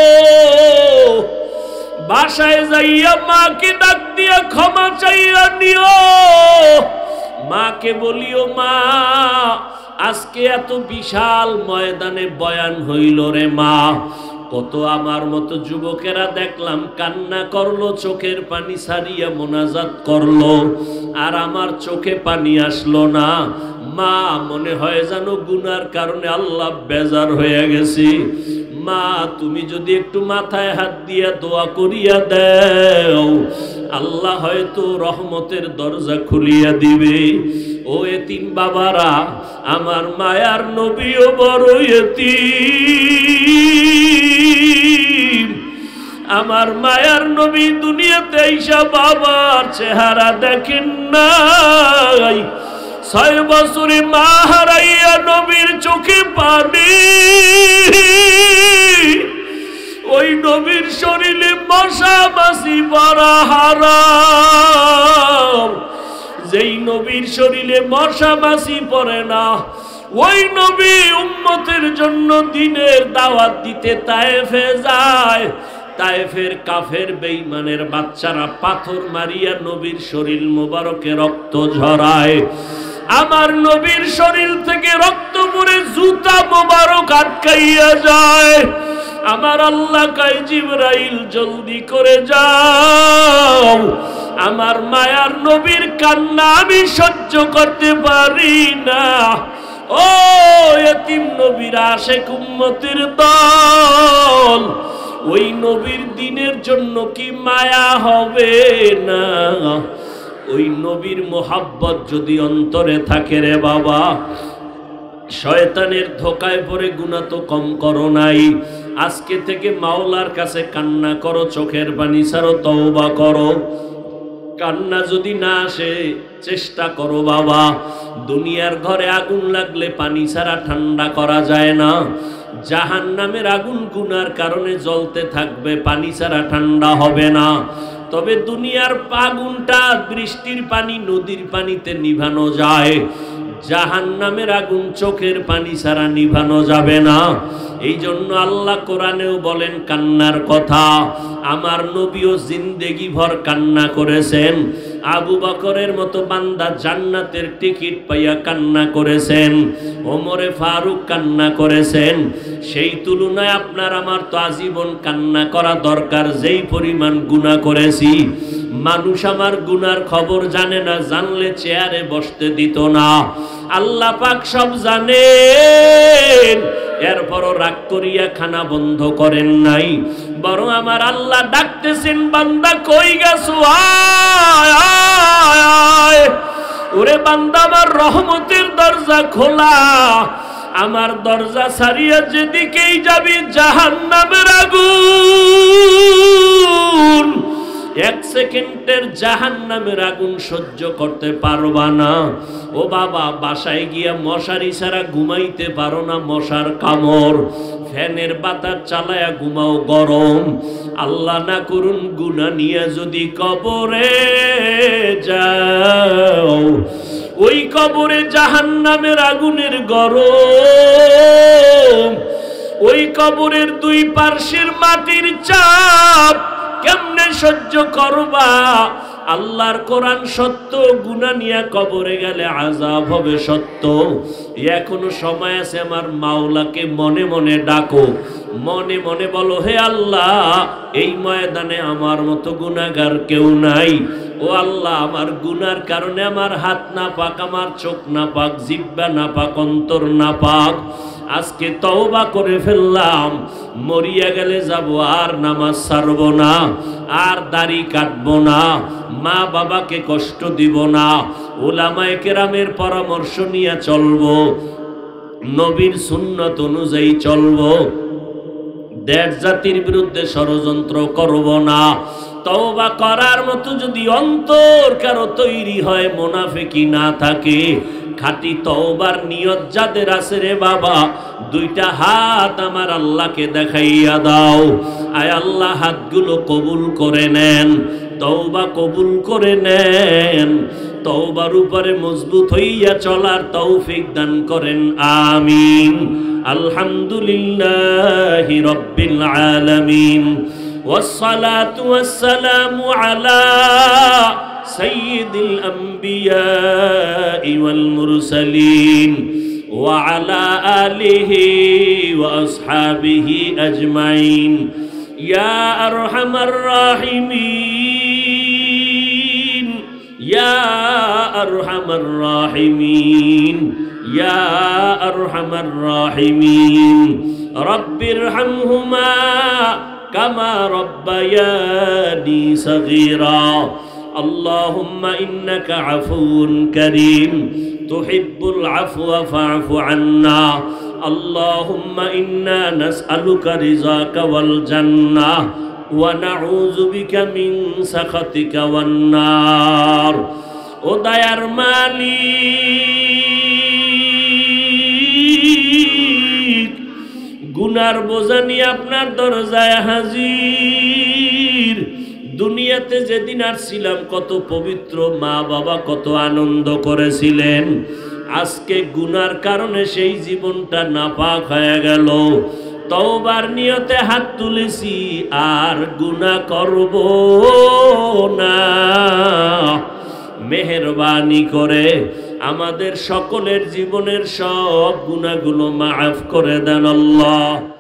বাসায় যাইয়া মাকে ডাক দিয়া ক্ষমা চাইয়া নিও। মাকে বলিও, মা আজকে এত বিশাল ময়দানে বয়ান হইল রে মা, কত আমার মতো যুবকেরা দেখলাম কান্না করলো, চোখের পানি ছাড়িয়া মোনাজাত করলো, আর আমার চোখে পানি আসলো না। মা মনে হয় যেন গুনার কারণে আল্লাহ বেজার হয়ে গেছে। মা তুমি যদি একটু মাথায় হাত দিয়া দোয়া করিয়া দাও, আল্লাহ হয়তো রহমতের দরজা খুলিয়া দিবে। ও এতিম বাবারা, আমার মায়ার নবীও বড় এতিম। আমার মায়ার নবী দুনিয়াতে আইসা বাবার চেহারা দেখেন নাই। 6 বছরে মা হারাইয়া নবীর চোখে পানি। ওই নবীর শরীরে মশা মাছি পড়া হারাম। যেই নবীর শরীরে মশা মাছি পড়ে না, ওই নবী উম্মতের জন্য দিনের দাওয়াত দিতে তায়েফে যায়। তায়েফের কাফের বেঈমানের বাচ্চারা পাথর মারিয়া নবীর শরীর মোবারকে রক্ত ঝরায়। আমার নবীর শরীর থেকে রক্ত পড়ে জুতা মোবারক আটকাইয়া যায়। আমার আল্লাহ কয়, জিবরাইল জলদি করে যাও, আমার মায়ার নবীর কান্না আমি সহ্য করতে পারি না। ও এতিম নবীর আশেক উম্মতের দল, ওই নবীর দিনের জন্য কি মায়া হবে না? ওই নবীর মোহাব্বত যদি অন্তরে থাকে রে বাবা, শয়তানের ধোকায় পড়ে গুনাহ তো কম করো নাই। আজকে থেকে মাওলার কাছে কান্না করো, চোখের পানি ছাড়ো, তওবা করো। কান্না যদি না আসে চেষ্টা করো বাবা। দুনিয়ার ঘরে আগুন লাগলে পানি ছাড়া ঠান্ডা করা যায় না। জাহান্নামের আগুন গুনার কারণে জ্বলতে থাকবে, পানি ছাড়া ঠান্ডা হবে না। তবে দুনিয়ার আগুনটা বৃষ্টির পানি নদীর পানিতে নিভানো যায়, জাহান্নামের আগুন চোখের পানি ছাড়া নিভানো যাবে না। এই জন্য আল্লাহ কোরআনেও বলেন কান্নার কথা। আমার নবীও জিন্দেগি ভর কান্না করেছেন। আবু বকরের মতো বান্দা জান্নাতের টিকিট পাইয়া কান্না করেছেন, ওমরে ফারুক কান্না করেছেন। সেই তুলনায় আপনার আমার তো আজীবন কান্না করা দরকার, যেই পরিমাণ গুনাহ করেছি। মানুষ আমার গুনার খবর জানে না, জানলে চেয়ারে বসতে দিত না। আল্লাহ পাক সব জানেন, এরপরও রাগ করিয়া খানা বন্ধ করেন নাই, বরং আমার আল্লাহ ডাকতেছেন, বান্দা কই গেছো, আয় আয় আয়। ওরে বান্দা, আমার রহমতের দরজা খোলা, আমার দরজা ছাড়িয়া যেদিকেই যাবি জাহান্নামের আগুন। এক সেকেন্ডের জাহান্নামের আগুন সহ্য করতে পারবা না। ও বাবা, বাসায় গিয়া মশারি ছাড়া ঘুমাইতে পারো না, মশার কামড়, ফ্যানের বাতাস চালায়া ঘুমাও গরম। আল্লাহ না করুন গুনাহ নিয়ে যদি কবরে যাও, ওই কবরে জাহান্নামের আগুনের গরম, ওই কবরের দুই পার্শ্বের মাটির চাপ কেমনে সহ্য করবা? আল্লাহর কোরআন সত্য, গুনাহ নিয়ে কবরে গেলে আযাব হবে সত্য। এখনো সময় আছে, আমার মাওলাকে মনে মনে ডাকো, মনে মনে বলো, হে আল্লাহ, এই ময়দানে আমার মতো গুনাহগার কেউ নাই। ও আল্লাহ, আমার গুনার কারণে আমার হাত না পাক, আমার চোখ না পাক, জিহ্বা না পাক, অন্তর না পাক। আজকে তওবা করে ফেললাম, মরিয়া গেলে যাব, আর নামাজ ছাড়ব না, আর দাড়ি কাটবো না, মা বাবাকে কষ্ট দিব না, উলামায়ে কেরামের পরামর্শ নিয়ে চলবো, নবীর সুন্নাত অনুযায়ী চলবো, দেশ জাতির বিরুদ্ধে ষড়যন্ত্র করব না। তওবা করার মতো যদি অন্তর কারো তৈরি হয়, মুনাফিকি না থাকে, খাঁটি তওবার নিয়ত যাদের আছে, রে বাবা, দুইটা হাত আমার আল্লাহকে দেখাইয়া দাও। আয় আল্লাহ, হাতগুলো কবুল করে নেন, তওবা কবুল করে নেন, তওবার উপরে মজবুত হইয়া চলার তৌফিক দান করেন, আমিন। আলহামদুলিল্লাহি রাব্বিল আলামিন, والصلاة والسلام على سيد الأنبياء والمرسلين وعلى آله وأصحابه أجمعين يا أرحم الراحمين يا أرحم الراحمين يا أرحم الراحمين رب ارحمهما كما ربياني صغيرا اللهم إنك عفو كريم تحب العفو فاعف عنا اللهم إنا نسألك رضاك والجنة ونعوذ بك من سخطك والنار ও দয়ার মালিক, গুনার বোঝা নিয়ে আপনার দরজায় হাজির। দুনিয়াতে যেদিন আসছিলাম কত পবিত্র, মা বাবা কত আনন্দ করেছিলেন, আজকে গুনার কারণে সেই জীবনটা নাপাক হয়ে গেল। তওবার নিয়তে হাত তুলেছি, আর গুনাহ করব না। মেহেরবানি করে আমাদের সকলের জীবনের সব গুনাহগুলো মাফ করে দেন আল্লাহ।